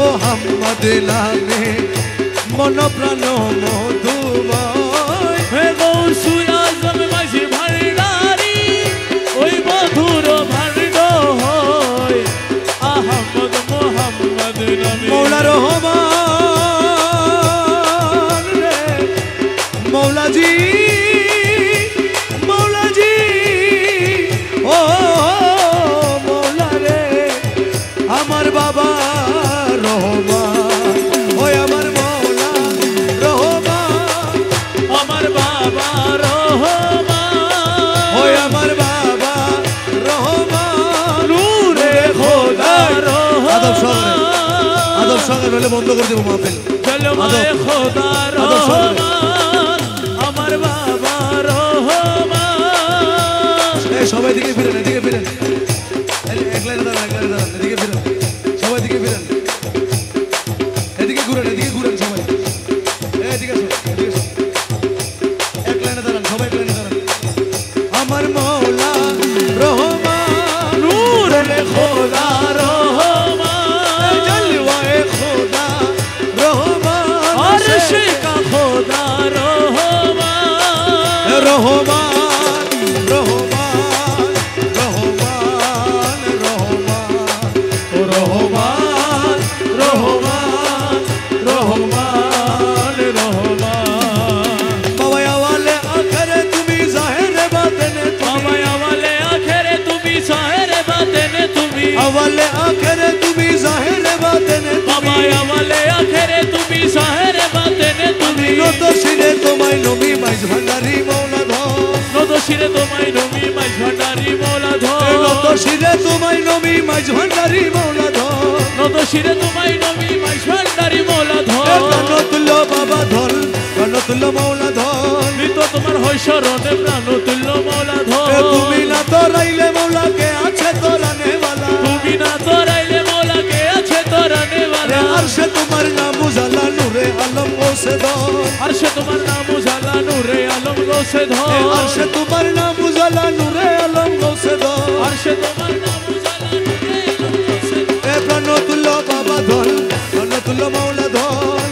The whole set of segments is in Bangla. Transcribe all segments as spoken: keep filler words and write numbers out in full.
মোহাম্মদ নামে মন প্রাণ মধুময় হে গৌসুল আজম মাঝি ভান্ডারি ওই মধুর ভান্ড হয় আহমদ মোহাম্মদ নামে মৌলা রহমান রে মৌলাজি মৌলাজি ও মৌলা রে আমার বাবা রহমান ওই আমার মৌলা রহমান আমার বাবা রহমান ওই আমার বাবা রহমান নূরে খোদা আদব সহকারে রহমান আদব সহকারে হলে বন্ধ করে দেবো মাহফিল জলওয়ায়ে খোদা রহমান আমার বাবা রহমান এই সবাই দিকে ফিরেন এদিকে ফিরেন এক লাইনে দাঁড়ান এক লাইনে দাঁড়ান এদিকে ফিরেন সবাই দিকে ফিরেন এদিকে ঘুরেন এদিকে ঘুরেন সবাই এদিকে আসো এদিকে আসো এক লাইনে দাঁড়ান সবাই এক লাইনে দাঁড়ান আমার মৌলা রহমান নূরে খোদা রহমান জলওয়ায়ে খোদা রহমান अर्श का खुदा रहमान রহমান রহমান রহমান রহমান রহমান রহমান रहमान বাবা ওয়ালে আখরে তুমি জাহিরে বাতেনে তুমি माया वाले आखिर तुम्ही साहेर बातें तुम्ही আওয়ালে আখরে তুমি জাহিরে বাতেনে তুমি माया वाले आखिर तुम्ही साहेर बातें तुम्ही নত শিরে তোমায় নবী মাইজ ভান্ডারি মৌলা ধর নত শিরে তোমায় নবী মাঝ ভান্ডারি মৌলা ধর নত শিরে তোমায় নবী মাইজ ভান্ডারি মৌলা ধর নত শিরে তোমায় নবী মাঝ ভান্ডারি মৌলা ধর প্রাণতুল্য বাবা ধর প্রাণতুল্য মৌলা ধর মৃত তোমার হয় শরণে প্রাণ তুল্য মৌলা ধর তুমি না তোরাইলে মৌলাকে আছে তোরানে वाला তুমি না তোরাইলে মৌলাকে আছে তোরানে वाला আরশে তোমার নাম উজালা নূরে আলম গোসে ধর আরশে তোমার নাম উজালা নূরে আলম গোসে ধর আরশে তোমার নাম উজালা নূরে আলম গোসে ধর আরশে তোমার নাম উজালা নূরে আলম গোসে ধর এ প্রাণতুল্য বাবা ধর প্রাণতুল্য মৌলা ধর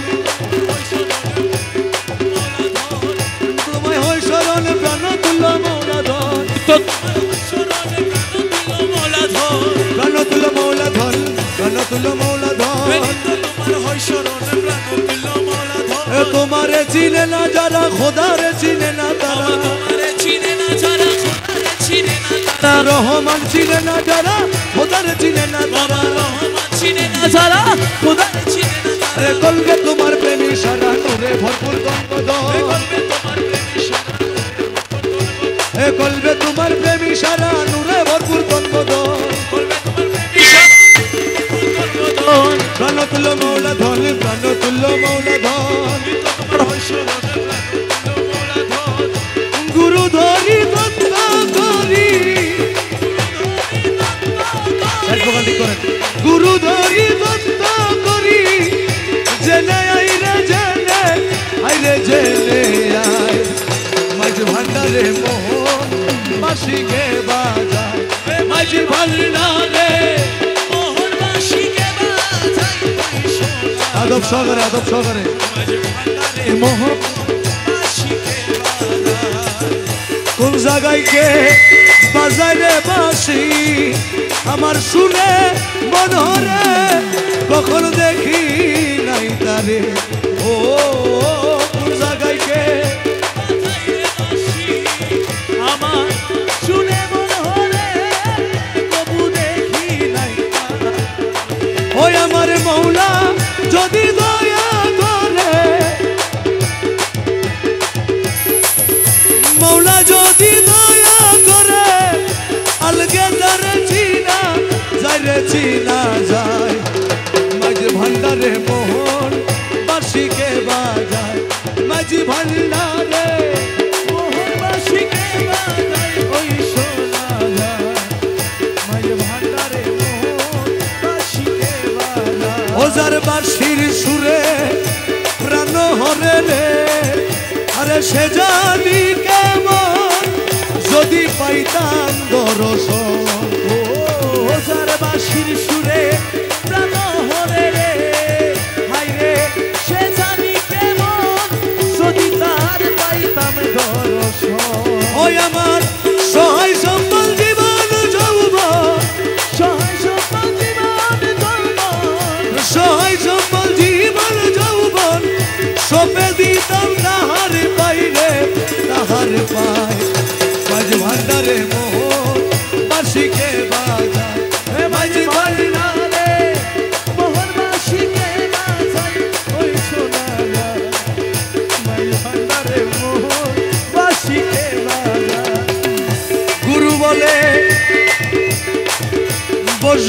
তোমায় হয় শরণ প্রাণতুল্য মৌলা ধর তো শরণে প্রাণ তুল্য মৌলা ধর প্রাণতুল্য মৌলা ধর প্রাণতুল্য মৌলা ধর তোমার হয় শরণে প্রাণ তুল্য মৌলা ধর এ তোমারে চিনে না যারা খোদারে চিনে না তারা তোমারে চিনে না যারা খোদারে চিনে না তারা রহমান চিনে না যারা খোদারে চিনে না তারা রহমান চিনে না যারা খোদারে চিনে না আরে কলবে তোমার প্রেমী সারা নূরে ভরপুর গঙ্গোদর এ কলবে তোমার প্রেমী সারা নূরে ভরপুর গঙ্গোদর প্রাণতুল্য মৌলা ধর প্রাণতুল্য মৌলা ধর গুরু ধরি দত্ত করি গুরু ধরি দত্ত করি জেনে আইরে জেনে আইরে জেনে আয় মাঝ ভান্ডারে মোহন বাসিকে বাজায় মাঝ ভান্ডারে মোহন বাসিকে বাজায় আদব সহকারে আদব সহকারে মোহন কোন জায়গায় কে বাজায় রে বাসি আমার শুনে মনহরে কখনো দেখি নাই তারে ও কোন জায়গায় কে আমার শুনে মনে হলে কবু দেখি নাই ওই আমার মৌলা যদি দয়া করে মৌলা যদি দয়া করে আলগে তারে চিনা যায় রে চিনা যায় মাঝ ভান্ডারে মোহন বাসিকে বাজায় মাঝ ভান্ডারে মোহন বাসিকে বাজায় ওই শোনা যায় মাঝ ভান্ডারে মোহন বাসিকে বাজায় ওজার বাসির সুরে প্রাণ হরে রে আরে সে জানি কেমন যদি পাইতাম দর্শন ওজার বাঁশির সুরে প্রাণ হরে রে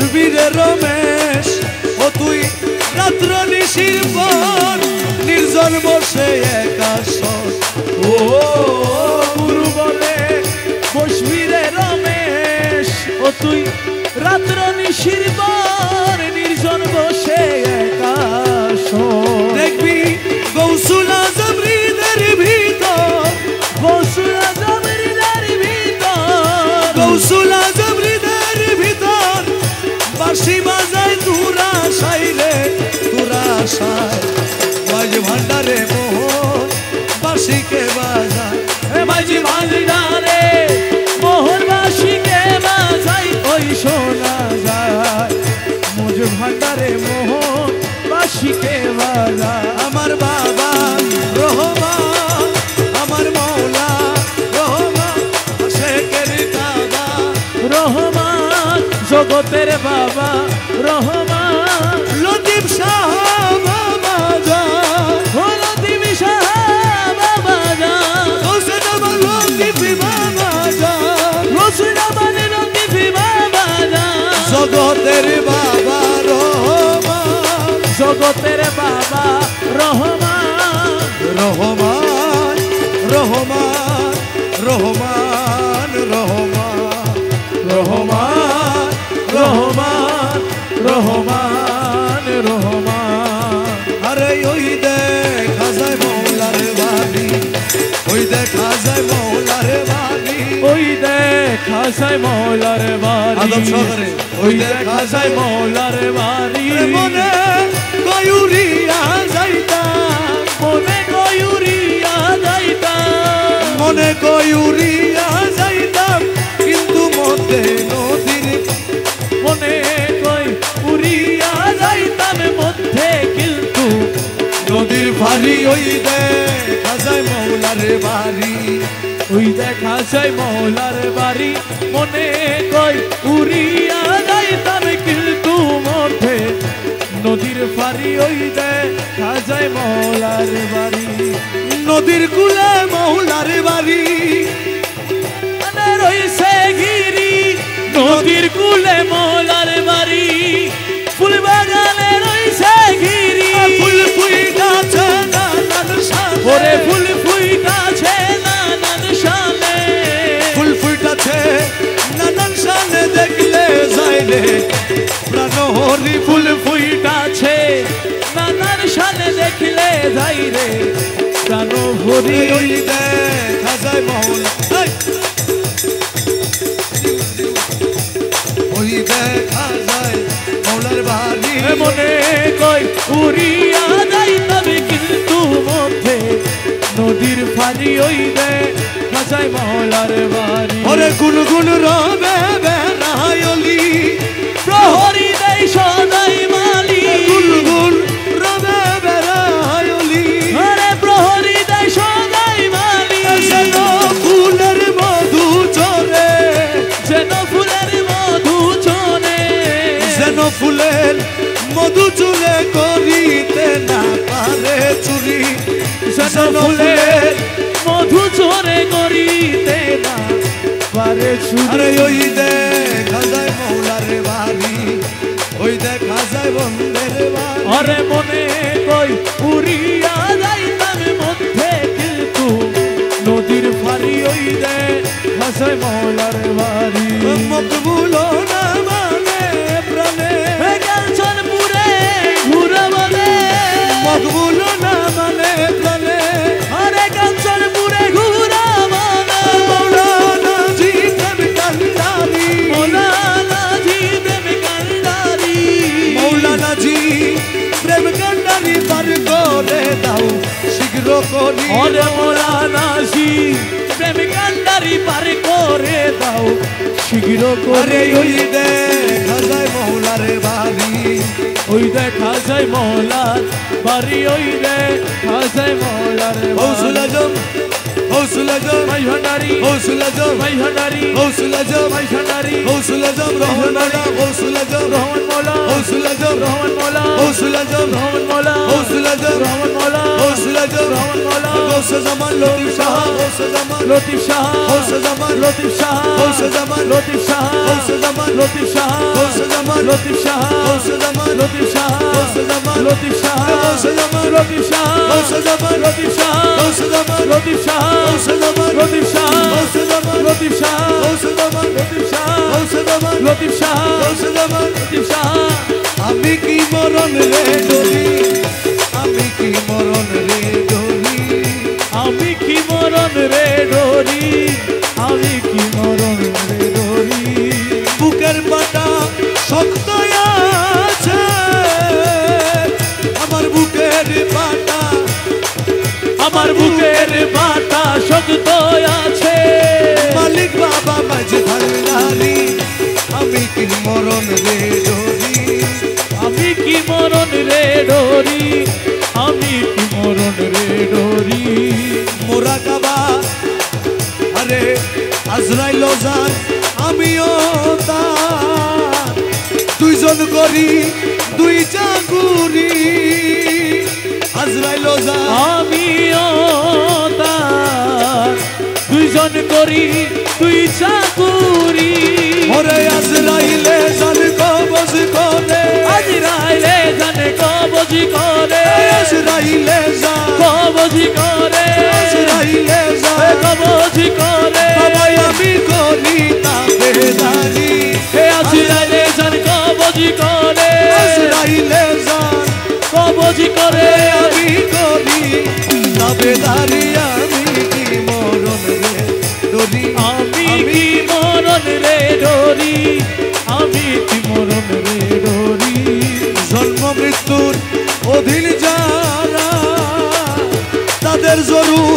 বসবি রে রমেশ ও তুই রাত্র নিশির পর নির্জন বসে একাশন ও গুরু বলে বসবি রে রমেশ ও তুই রাত্র নিশির পর নির্জন বসে একা শোন। দেখবি গৌসুল আজম হৃদের ভিতর গৌসুল আজম হৃদের ভিতর গৌসুল আজম হৃদের ভিতর বাঁশি বাজায় তুরা সাইরে তুরা সাই মাঝ ভান্ডারে মোহন বাঁশিকে বাজায় মাঝি ভান্ডারে মোহন বাঁশিকে বাজাই ওই শোনা যায় মুজ ভান্ডারে মোহন বাঁশিকে বাজায়। আমার বাবা রহমান আমার মৌলা রহমান শেখের দাদা রহমান জগতের বাবা রহমান লতিফ শাহ বাবা যান ও লতিফ শাহ বাবা যান হোসেন আমার লতিফ বাবা যান রসুল আমার লতিফ বাবা যান জগতের বাবা রহমান জগতের বাবা রহমান রহমান রহমান রহমান রহমান রহমান রহমান রহমান রহমান আরে ওই দেখা যায় মৌলার বাড়ি ওই দেখা যায় মৌলার বাড়ি ওই দেখা যায় মৌলার বাড়ি আদম সহকারে ওই দেখা যায় মৌলার বাড়ি মনে কয়ুরিয়া যাইতাম মনে কয়ুরিয়া যাইতাম মনে কয়ুরিয়া যাইতাম কিন্তু মধ্যে নদীর মনে কই উড়িয়া যাইতাম মধ্যে কিন্তু নদীর ভারী ওই দেখা যায় মৌলার বাড়ি ওই দেখা যায় মৌলার বাড়ি মনে কই উড়িয়া যাইতাম কিন্তু মধ্যে নদীর ফারি ওই দেখা যায় মৌলার বাড়ি নদীর কুলে মৌলার বাড়ি মানে রইছে গিরি নদীর কুলে মৌলার বাড়ি ফুল বাগানে রইছে গিরি ফুল ফুইটাছে নানান শানে ওরে ফুল ফুইটাছে নানান শানে ফুল ফুইটাছে নানান শানে দেখলে যাইলে প্রাণ হরি ফুল ফুইটাছে নানান শানে দেখলে যাই রে প্রাণ ভরি ওই দেখা যায় মৌলা এই! ওই দেখা যায় মৌলার বাড়ি মনে কই উড়িয়া যাইতাম কিন্তু মধ্যে নদীর ফালি ওই দেখা যায় মৌলার বাড়ি ওরে গুন গুন রবে বেড়ায়লি প্রহরী দেয় সদাই মালি গুন গুন রবে বেড়ায়লি আরে প্রহরী দেয় সদাই মালি যেন ফুলের মধু চরে যেন ফুলের মধু চলে যেন ফুলের মধু চুলে করিতে না পারে চুরি যেন ফুলের মধু চরে করিতে না পারে আরে চুরি ওই দেখা যায় মৌলার বাড়ি ওই দেখা যায় বন্ধের বাড়ি আরে মনে কই উড়িয়া যাইতাম মধ্যে কিন্তু নদীর ফারি ওই দেখা যায় মৌলার বাড়ি মকবুল না মানে প্রাণে কাঞ্চনপুরে ঘুরে বলে মকবুল না মানে প্রাণে আরে কাঞ্চনপুরে ঘুরা মানে মৌলানা জি প্রেম কান্দারি মৌলানা জি প্রেম কান্ডারি মৌলানা জি প্রেম কান্দারি পার করে দাও শীঘ্র করি ওরে মৌলানা জি প্রেম কান্ডারি পার করে দাও শীঘ্র করে আরে ওই দেখা যায় মৌলার বাড়ি ওই দেখা যায় মৌলার বাড়ি ওই দেখা যায় মৌলার হৌসুল আজম হৌসুল আজম ভাই ভান্ডারি হৌসুল আজম ভাই ভান্ডারি হৌসুল আজম ভাই ভান্ডারি হৌসুল আজম রহমান মোলা হৌসুল আজম রহমান মৌলা হৌসুল আজম রহমান মৌলা হৌসুল আজম রহমান মৌলা হৌসুল আজম রহমান মৌলা হৌসুল আজম রহমান মৌলা গৌসে জামান লতিফ শাহ গৌসে জামান লতিফ শাহ গৌসে জামান লতিফ শাহ গৌসে জামান লতিফ শাহ গৌসে জামান লতিফ শাহ গৌসে জামান লতিফ শাহ গৌসে জামান লতিফ শাহ গৌসে জামান লতিফ শাহ গৌসে জামান লতিফ শাহ গৌসে জামান লতিফ শাহ গৌসে জামান লতিফ শাহ গৌসে জামান লতিফ শাহ গৌসে জামান লতিফ শাহ গৌসে জামান লতিফ শাহ গৌসে জামান লতিফ শাহ গৌসে জামান লতিফ শাহ আমি কি মরণ রে ডলি আমি কি মরণ রে ডলি আমি কি মরণ রে ডরি আমি কি মরণ রে ডরি বুকের পাটা শক্ত আছে আমার বুকের পাটা আমার বুকের বাটা শক্ত আছে মালিক বাবা মাঝে ভান্ডারি আমি কি মরণ রে ডলি আমি কি মরণ রে ডরি আমি কি মরণ রে ডরি মোরা কাবা আরে আজরাইল যান আমিও তার দুইজন করি দুই চাকুরি আজরাইল যান আমিও তার দুইজন করি দুই চাকুরি ওরে আজরাইলে জান কবজ করে আজরাইলে জানে কবজি করে আজরাইলে জান কবজি করে আজরাইলে জান কবজি করে বাবা আমি করি তাবেদারি হে আজরাইলে জান কবজি করে আজরাইলে জান কবজি করে আমি করি তাবেদারি আমি কি মরণ রে ডরি আমি কি মরণ রে ডরি আমি কি মরণ রে ডরি জন্ম মৃত্যুর অধীন যারা তাদের জরুর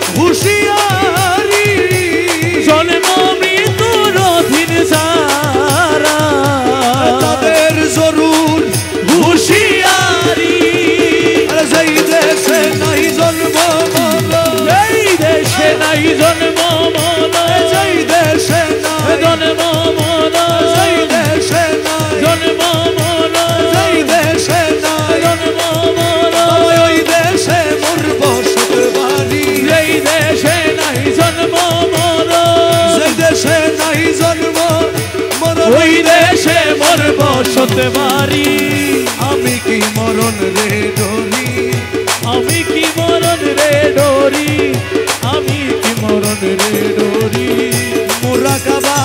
হুঁশিয়ারি জন্ম মৃত্যুর অধীন যারা তাদের জরুর হুঁশিয়ারি আর যেই দেশে নাই জন্ম মরণ এই দেশে নাই জন্ম মরণ যেই দেশে নাই জন্ম মরণ যেই দেশে নাই জন্ম মরণ যেই দেশে নাই জন্ম মরণ ওই দেশে মোর বসত বাড়ি এই দেশে নাই জন্ম মরণ যেই দেশে নাই জন্ম মরণ ওই দেশে মোর বসত বাড়ি আমি কি মরণ রে ডলি আমি কি মরণ রে ডরি আমি কি মরণ রে ডরি মুরাকাবা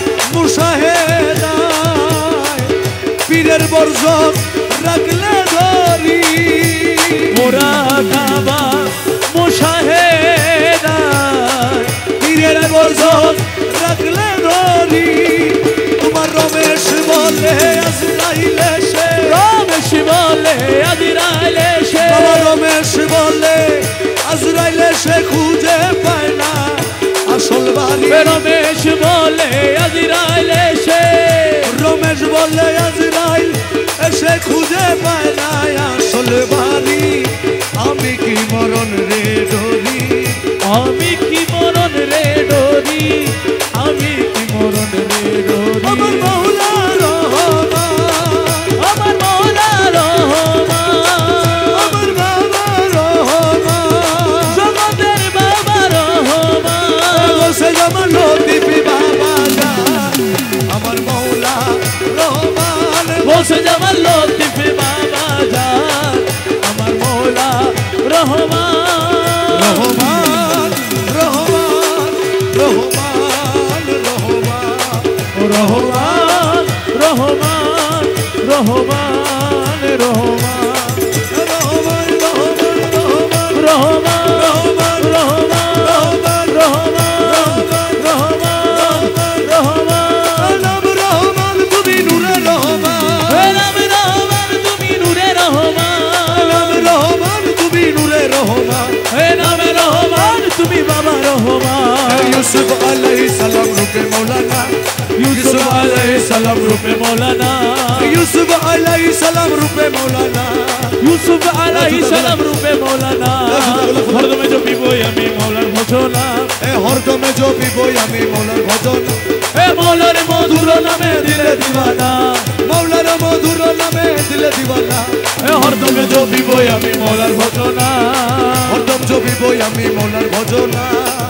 মুশাহেদায় পীরের বর্জন রাখলে ধরি মোরা কাবা মুশাহেদা পীরের বর্জন রাখলে ধরি তোমার রমেশ বলে আজরাইলে সে রমেশ বলে আজরাইলে সে বাবা রমেশ বলে আজরাইলে সে খুঁজে পায় না আসল বাড়ি রমেশ বলে আজরাইলে সে রমেশ বলে আজরাইল এসে খুঁজে পায় না আসল বাড়ি আমি কি মরণ রে ডরি আমি কি মরণ রে ডরি আমি কি মরণ রে ডরি আমার মৌলা রহমান আমার মৌলা রহমান আমার বাবা রহমান জগতের বাবা রহমান বসে যেমন লতিফি বাবা যান আমার মৌলা রহমান বসে যাবার লতিফ বাবা যান আমার মৌলা রহমান রহমান রহমান রহমান রহমান রহমান রহমান রহমান রহমান রহমান রহমান রহমান রহমান রহমান রহমান রহমান রহমান নাম রহমান তুমি নূরে রহমান নাম রহমান তুমি নূরে রহমান নাম রহমান তুমি নূরে রহমান নাম রহমান তুমি বাবা রহমান ইউসুফ আলাইহিস সালাম রূপে মৌলানা ইউসুফ আলাইহিস সালাম রূপে মৌলানা ইউসুফ আলাইহিস সালাম রূপে মৌলানা ইউসুফ আলাইহিস সালাম রূপে মৌলানা হরদমে জপিবই আমি মৌলার ভজনা এ হরদমে জপিবই আমি মৌলার ভজন এ মৌলার মধুর নামে দিলে দিওয়ানা মৌলার মধুর নামে দিলে দিওয়ানা এ হরদমে জপিবই আমি মৌলার ভজনা হরদম জপিবই আমি মৌলার ভজনা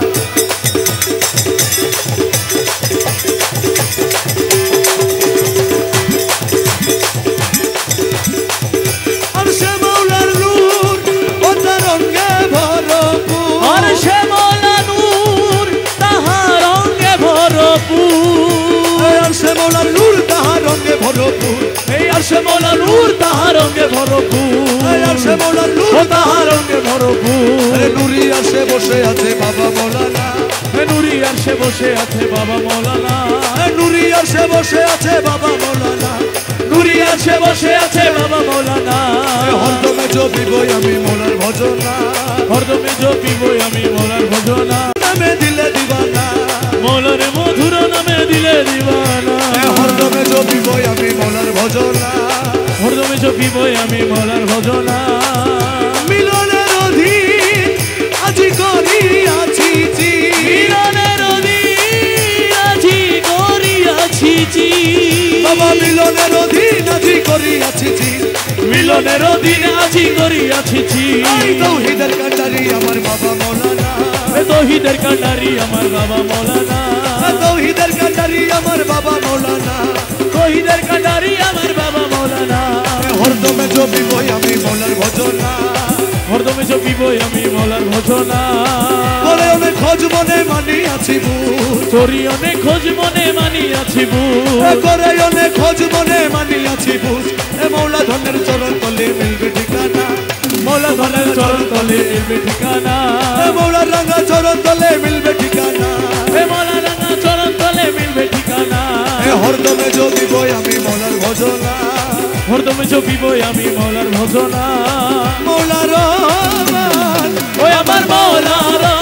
আরশে মওলা নূর তাহার রঙে ভরপুর আরশে মওলা নূর তাহার রঙে ভরপুর আরে নূরি আরশে বসে আছে বাবা মওলানা নূরি আরশে বসে আছে বাবা মওলানা নূরি আরশে বসে আছে বাবা মওলানা নূরি আরশে বসে আছে বাবা মওলানা হরদমে জপিবই আমি মওলার ভজনা হরদমে জপিবই আমি মওলার ভজনা নামে দিলে দিবানা মওলার মধুর নামে দিলে দিবানা হরদমে জপিবই আমি মওলার ভজনা হরদমে জপিবই আমি মওলার ভজনা মিলনের অধীন আজি করিয়াছি জি মিলনের অধীন আজি করিয়াছি জি বাবা মিলনের অধীন আজি করিয়াছি জি মিলনের অধীন আজি করিয়াছি জি এই তৌহিদের কাটারি আমার বাবা মওলানা তৌহিদের কাটারি আমার বাবা মওলানা তৌহিদের কাটারি আমার বাবা মওলানা তৌহিদের কাটারি আমার বাবা মওলানা হরদমে জপিবই আমি মওলার ভজনা হরদমে জপিবই আমি মওলার ভজনা করে অনেক খোঁজ মনে মানি আছি বুঝ তোরি অনেক খোঁজ মনে মানি আছি বুঝ করে অনেক খোঁজ মনে মানি আছি বুঝ এ মওলা ধনের চরণ তলে মিলবে ঠিকানা মওলা ধনের চরণ তলে মিলবে ঠিকানা এ মওলা রাঙা চরণ তলে মিলবে ঠিকানা এ মওলা রাঙা চরণ তলে মিলবে ঠিকানা এ হরদমে জপিবই আমি মওলার ভজনা হরদমে জপিবই আমি মওলার ভজনা মওলা রহমান ওই আমার মওলা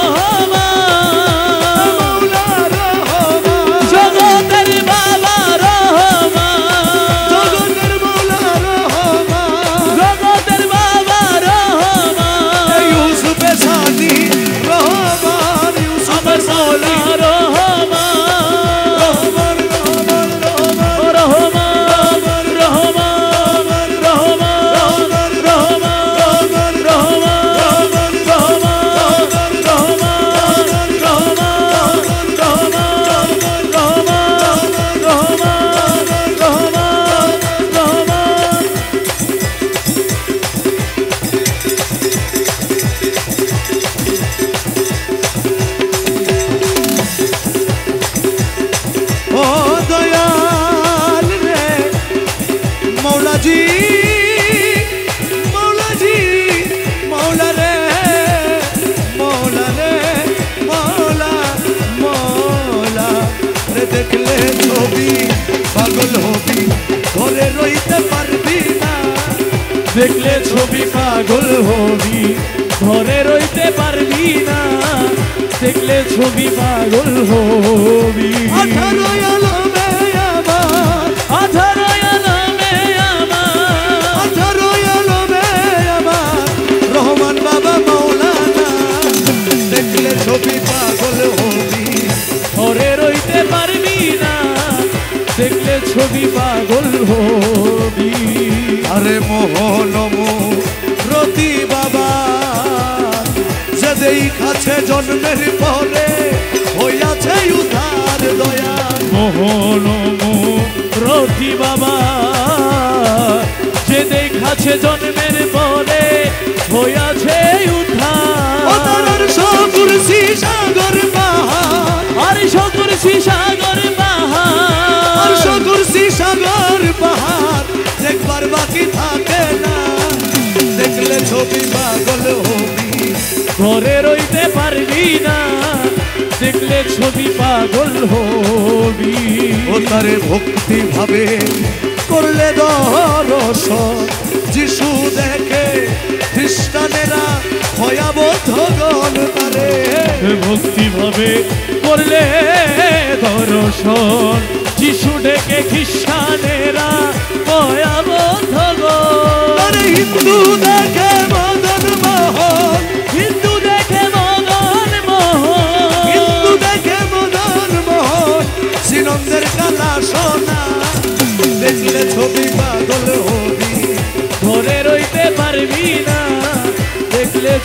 রহমান মওলা রহমান জগতের বাবা রহমান জগতের মওলা রহমান জগতের বাবা রহমান ইউসুফে সানি রহমান ইউসুফে আমার মওলা রহমান রহমান রহমান রহমান রহমান রহমান রহমান রহমান ও দয়াল রে মৌলাজি মৌলাজি মৌলা রে মৌলা রে মৌলা মৌলা রে দেখলে ছবি পাগল হবি ঘরে রইতে পারবি না দেখলে ছবি পাগল হবি ঘরে রইতে পারবি না দেখলে ছবি পাগল হবি আঠারো আলমে আমার আঠারো আলমে আমার আঠারো আলমে আমার রহমান বাবা মৌলানা দেখলে ছবি পাগল হবি ঘরে রইতে পারবি না দেখলে ছবি পাগল হবি আরে মোহন প্রতি বাবা যেই কাছে জন্মের পরে হইয়াছে উদ্ধার দয়া মোহন রথি বাবা যে দেখাছে জন্মের পরে হইয়াছে উদ্ধার সকুরসি সাগর পাহাড় আর সকুরসি সাগর পাহাড় আর সকুরসি সাগর পাহাড় দেখবার বাকি থাকে না দেখলে ছবি পাগল হবি ঘরে রইতে পারবি না দেখলে ছবি পাগল হবি ও তারে ভক্তি ভাবে করলে দর্শন যিশু দেখে খ্রিস্টানেরা ভয়াবহ গণ তারে ভক্তি ভাবে করলে দর্শন যিশু ডেকে খ্রিস্টানেরা ভয়াবহ তারে হিন্দু দেখে মদন মোহন হিন্দু দেখে মদন মোহন হিন্দু দেখে মদন মোহন শ্রীনন্দের কালা সোনা দেখলে ছবি পাগল হবি ঘরে রইতে পারবি না দেখলে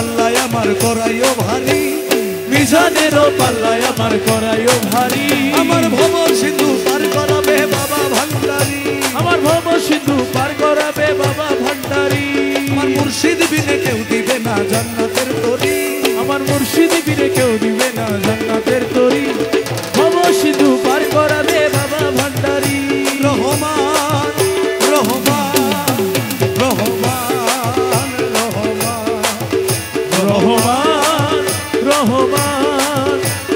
পাল্লায় আমার করাইও ভারী মিজানেরও পাল্লায় আমার করাইও ভারী আমার ভব সিন্ধু পার করাবে বাবা ভান্ডারী আমার ভব সিন্ধু পার করাবে বাবা ভান্ডারী আমার মুর্শিদ বিনে কেউ দিবে না জান্নাতের তরি আমার মুর্শিদ বিনে কেউ দিবে না জান্নাতের তরি ভব সিন্ধু পার করাবে বাবা ভান্ডারী রহমান রহমান রহমান রহমান রহমান রহমান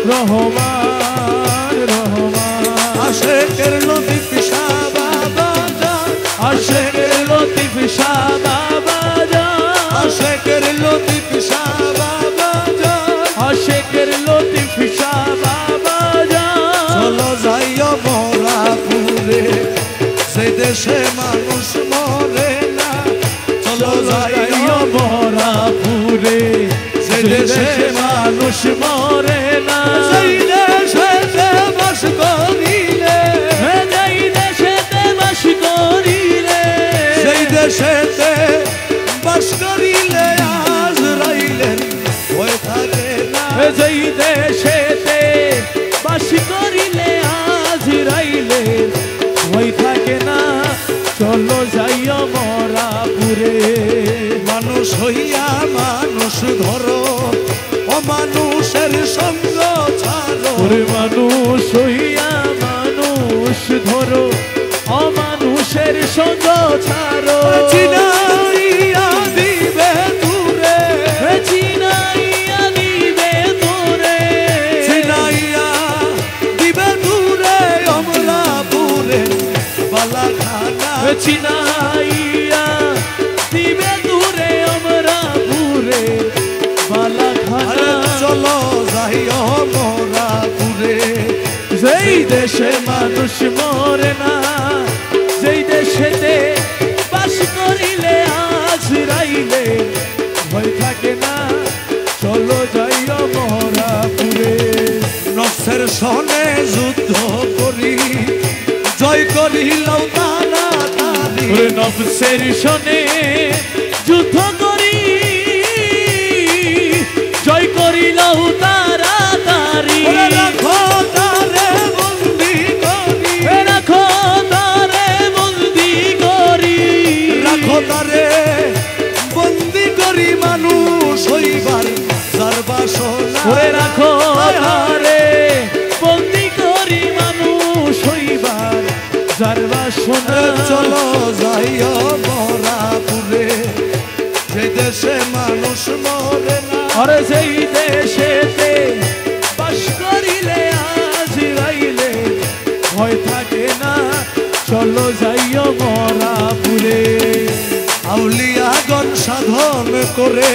রহমান রহমান আশেকের লতিফ শাহ বাবা জান আশেকের লতিফ শাহ বাবা জান আশেকের লতিফ শাহ বাবা জান আশেকের লতিফ শাহ বাবা জান চলো যাইও মোরা পুরে সেই দেশে মানুষ মরে না চলো যাইও মরাপুরে সেই দেশে মানুষ মরে না সেই দেশে বাস করিলে যেই দেশেতে বাস করিলে সেই দেশেতে বাস করিলে আজরাইলের ভয় থাকে না যেই দেশেতে বাস করিলে আজরাইলে ভয় থাকে না চলো যাইও মরাপুরে মানুষ হইয়া মানুষ ধরো অমানুষের সঙ্গ ছাড়ো ওরে মানুষ হইয়া মানুষ ধরো অমানুষের সঙ্গ ছাড়ো চিনাইয়া দিবে দূরে চিনাইয়া দিবে তোরে চিনাইয়া দিবে দূরে অমলাপুরে বালাখানা চিনাইয়া দিবে দূরে আমরা পুরে বালাখানা চলো যাইও মোরাপুরে যেই দেশে মানুষ মরে না যেই দেশেতে বাস করিলে আজরাইলে ভয় থাকে না চলো যাইও মরাপুরে নফসের সনে যুদ্ধ করি জয় করিলাম তাড়াতাড়ি ওরে নফসের সনে যুদ্ধ করি জয় করিলাম তাড়াতাড়ি ওরে রাখো তারে বন্দি করি রাখো তারে বন্দি করি রাখো তারে বন্দি করি মানুষ হইবার যার বাসনা ওরে রাখো তারে বন্দি করি মানুষ হইবার যার বাসনা চলো যাইও মোরাপুরে যে দেশে মানুষ মরে না আরে যেই দেশেতে বাস করিলে আজরাইলে ভয় থাকে না চলো যাইও মরাপুরে আউলিয়াগণ সাধন করে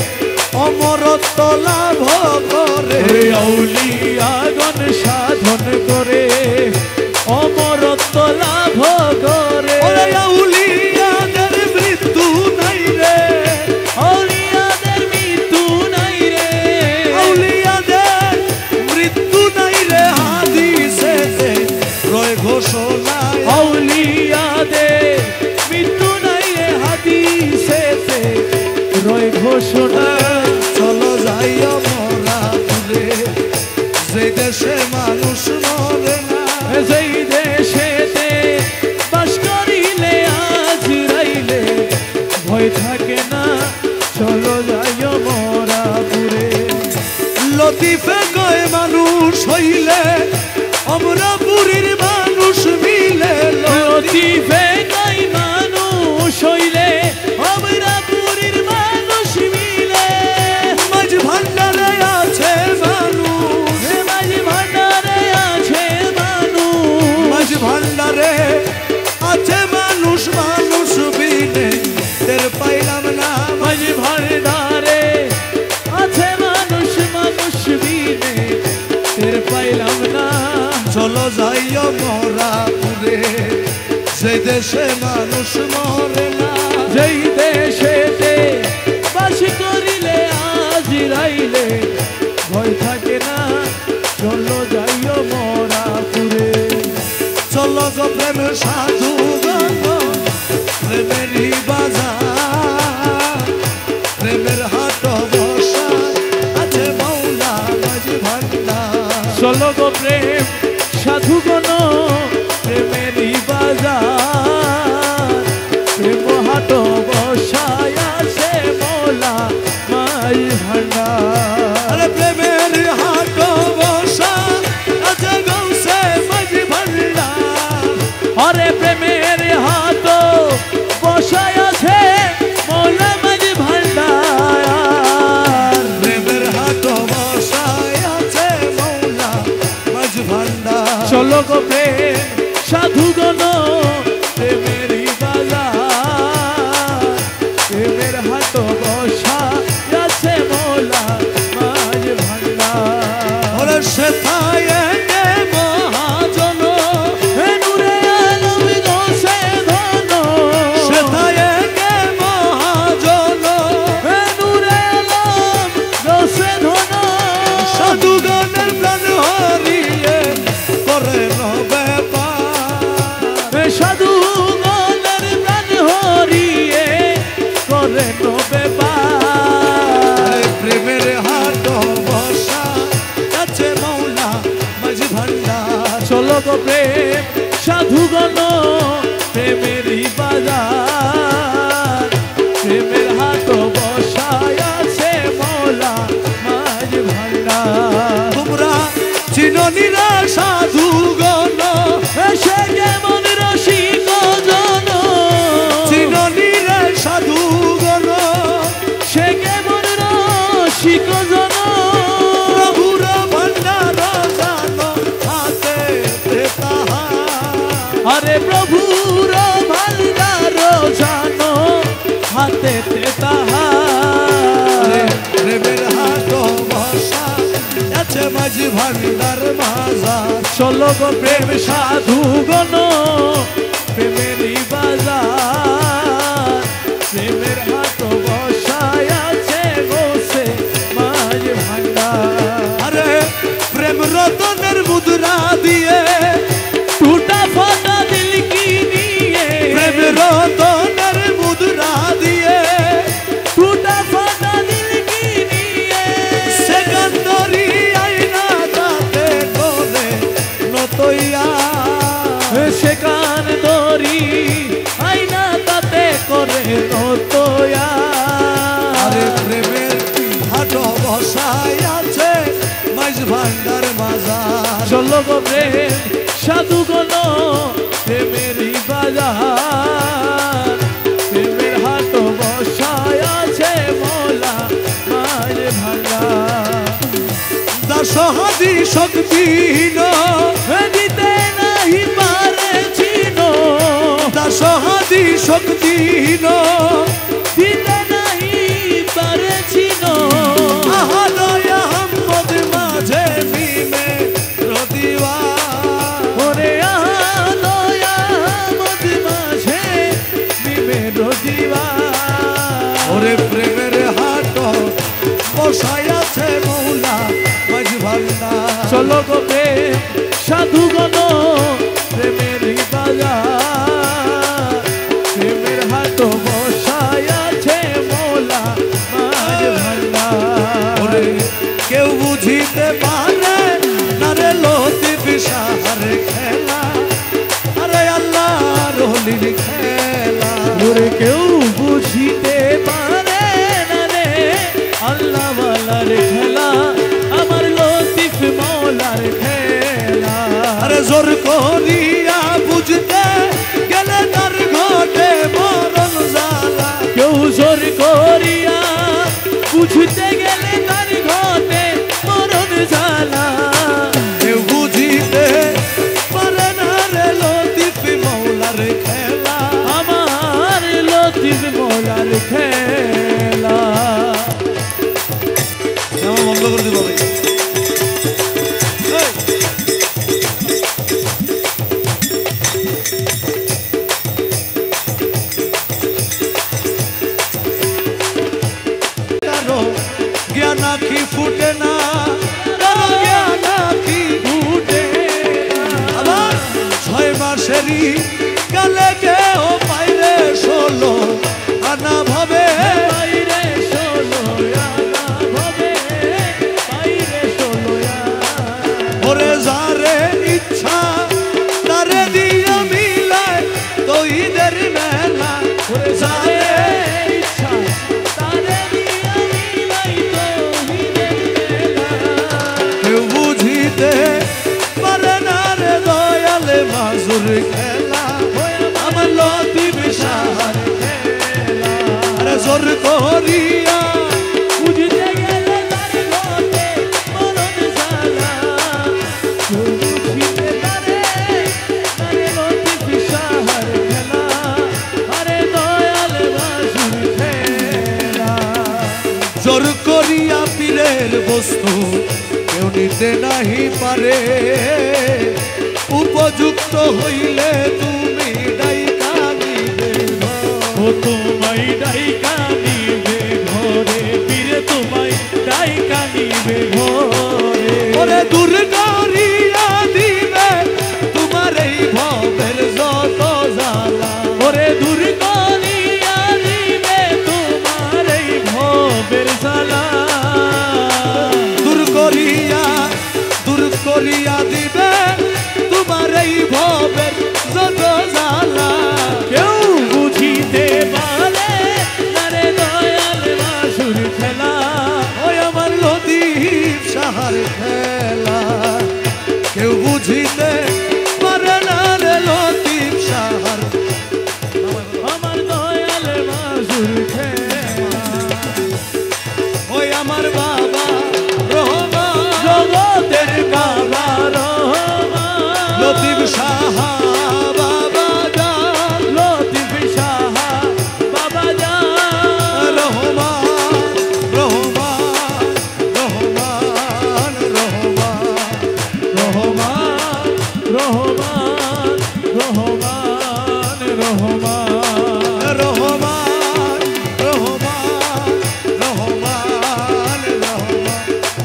অমরত্ব লাভ করে ওরে আউলিয়াগণ সাধন করে অমরত্ব লাভ করে ওরে আউলিয়াদের মৃত্যু নাই রে আউলিয়াদের মৃত্যু নাই রে আউলিয়াদের মৃত্যু নাই রে হাদিসেতে রয় ঘোষণা আউলিয়াদের মৃত্যু নাই রে হাদিসেতে রয় ঘোষণা চলো যাইও মোরাপুরে যে দেশে মানুষ মরে না যেই দেশেতে বাস করিলে আজরাইলে ভয় থাকে না চলো যাইও মরাপুরে লতিফে কয় মানুষ হইলে অমরাপুরীর মানুষ মিলে লতিফে কয় মানুষ হইলে আমরা পুরীর মানুষ মিলে মাঝ ভান্ডারে আছে মানুষ মাঝ ভান্ডারে আছে মানুষ মাঝ ভান্ডারে আছে মানুষ মানুষ বিনে তের পাইলাম না মাঝ ভান্ডারে আছে মানুষ মানুষ বিনে টের পাইলাম না চলো যাইও মোরাপুরে যে দেশে মানুষ মরে না যেই দেশেতে বাস করিলে আজরাইলে ভয় থাকে না চলো যাইও মরাপুরে চলো গো প্রেম সাধু প্রেমেরই বাজার প্রেমের হাট চলো গো প্রেম সাধুগণ প্রেমেরই বাজার প্রেমের হাট বসা আছে মোলা মাঝ ভান্ডার ওরে সেথায় কে মহাজন হে নূরে আলম গোসে ধন সেথায় কে মহাজন হে নূরে আলম গোসে ধন সাধুগণের প্রাণ হরিয়ে করে নবে পার হে সাধুগণের প্রাণ হরিয়ে করে নবে পার প্রেমের হাট বসা আছে মৌলা মাঝ ভান্ডার চলো গো প্রেম সাধুগণ প্রেমেরই বাজার প্রেমের হাট বসায় আছে মৌলা মাঝ ভান্ডার তোমরা চিননিরা সাধুগণ সে কেমন রসিক জন চিননিরা সাধুগণ সে কেমন রসিক জন প্রভুর ভান্ডার জানো হাতে তাহার আরে প্রভুর ভান্ডার জানো হাতে তাহার প্রেমের হাট বসা আছে মাঝ ভান্ডার মাজার চলো গো প্রেম সাধুগণ প্রেমেরই বাজার প্রেমের হাট বসায় আছে বসে মাঝ ভান্ডার আরে প্রেম রতনের মুদ্রা দিয়ে টুটা ফাটা দিল কি নিয়ে প্রেম রতনের মুদ্রা দিয়ে টুটা ফাটা দিল কি নিয়ে সেকান্দরি আইনা তাতে করে নতইয়া সেখান দরি আইনা তাতে করে নতয়া আরে প্রেমের হাট বসায় আছে মাঝ ভান্ডার মাজার চলো গো প্রেম সাধুগণ প্রেমেরই বাজার প্রেমের হাট বসায় আছে মোলা মাঝ ভান্ডার দাসহাদি শক্তিহীন দিতে নাহি পারে চিনো দাসহাদি শক্তিহীন দিতে নাহি পারে চিনো আহাদয় আহম্মদ মাঝে মিমে রদিবা ওরে আলোয়া মদ মাঝে বিবের দিবা ওরে প্রেমের হাট বসায় আছে মৌলা মাঝ ভান্ডার চলো গো প্রেম সাধুগণ প্রেমের বাজার প্রেমের হাট বসায় আছে মোলা মাঝ ভান্ডার ওরে কেউ বুঝিতে পারে না রে লতিফ সাহার খেলা আরে আল্লাহ রলির খেলা ওরে কেউ বুঝিতে পারে না রে আল্লাহ ওয়ালার খেলা আমার লতিফ মৌলার খেলা আরে জোর করিয়া বুঝতে গেলে তার ঘটে মরণ জ্বালা কেউ জোর করিয়া বুঝতে গেলে তার ঘটে মরণ জ্বালা কেউ বুঝিতে পারে না রে লতিফ মৌলার খেলা আমার লতিফ মৌলার খেলা আমার বন্ধ করে দিব ভাই কারো জ্ঞান আখি ফুটে না কারো জ্ঞান আখি ফুটে আবার ছয় মাসেরই কালে কেউ পাইরে ষোলো আনা ভাবে বাইরে ষোলো আনা ভাবে বাইরে ষোলো ওরে যারে ইচ্ছা তারে দিয়া মিলায় তৈদের মেলা ওরে যারে ইচ্ছা তারে দিয়া মিলাই তৌহিদের মেলা কেউ বুঝিতে পারে না রে দয়ালে মাজুর খেলা আমার লতিফ সাহার খেলা আরে জোর করিয়া বুঝতে গেলে তার ঘটে মরণ জ্বালা কেউ বুঝিতে পারে শখের বস্তু কেউ নিতে নাহি পারে, উপযুক্ত হইলে তুমি ডাইকা নিবে ও তোমায় ডাইকা নিবে ঘরে, পীরে তোমায় ডাইকা নিবে ঘরে। ওরে দূর করিয়া দিবে তোমার এই ভবের যত জ্বালা, ওরে দূর করিয়া দিবে তোমার এই ভবের জ্বালা, দূর করিয়া দূর করিয়া দিবে তোমার এই ভবের যত জ্বালা। কেউ বুঝিতে পারে না রে দয়াল মাসুর খেলা, ওই আমার লতিফ সাহার খেলা, কেউ বুঝিতে পারে না রে লতিফ সাহার, আমার দয়াল মাসুর খেলা। ওই আমার বাবা রহমান, জগতের বাবা রহমান, লতিফ সাহা বাবা জান, লতিফ সাহা বাবা জান, রহমান রহমান রহমান রহমান রহমান রহমান রহমান রহমান রহমান রহমান রহমান রহমান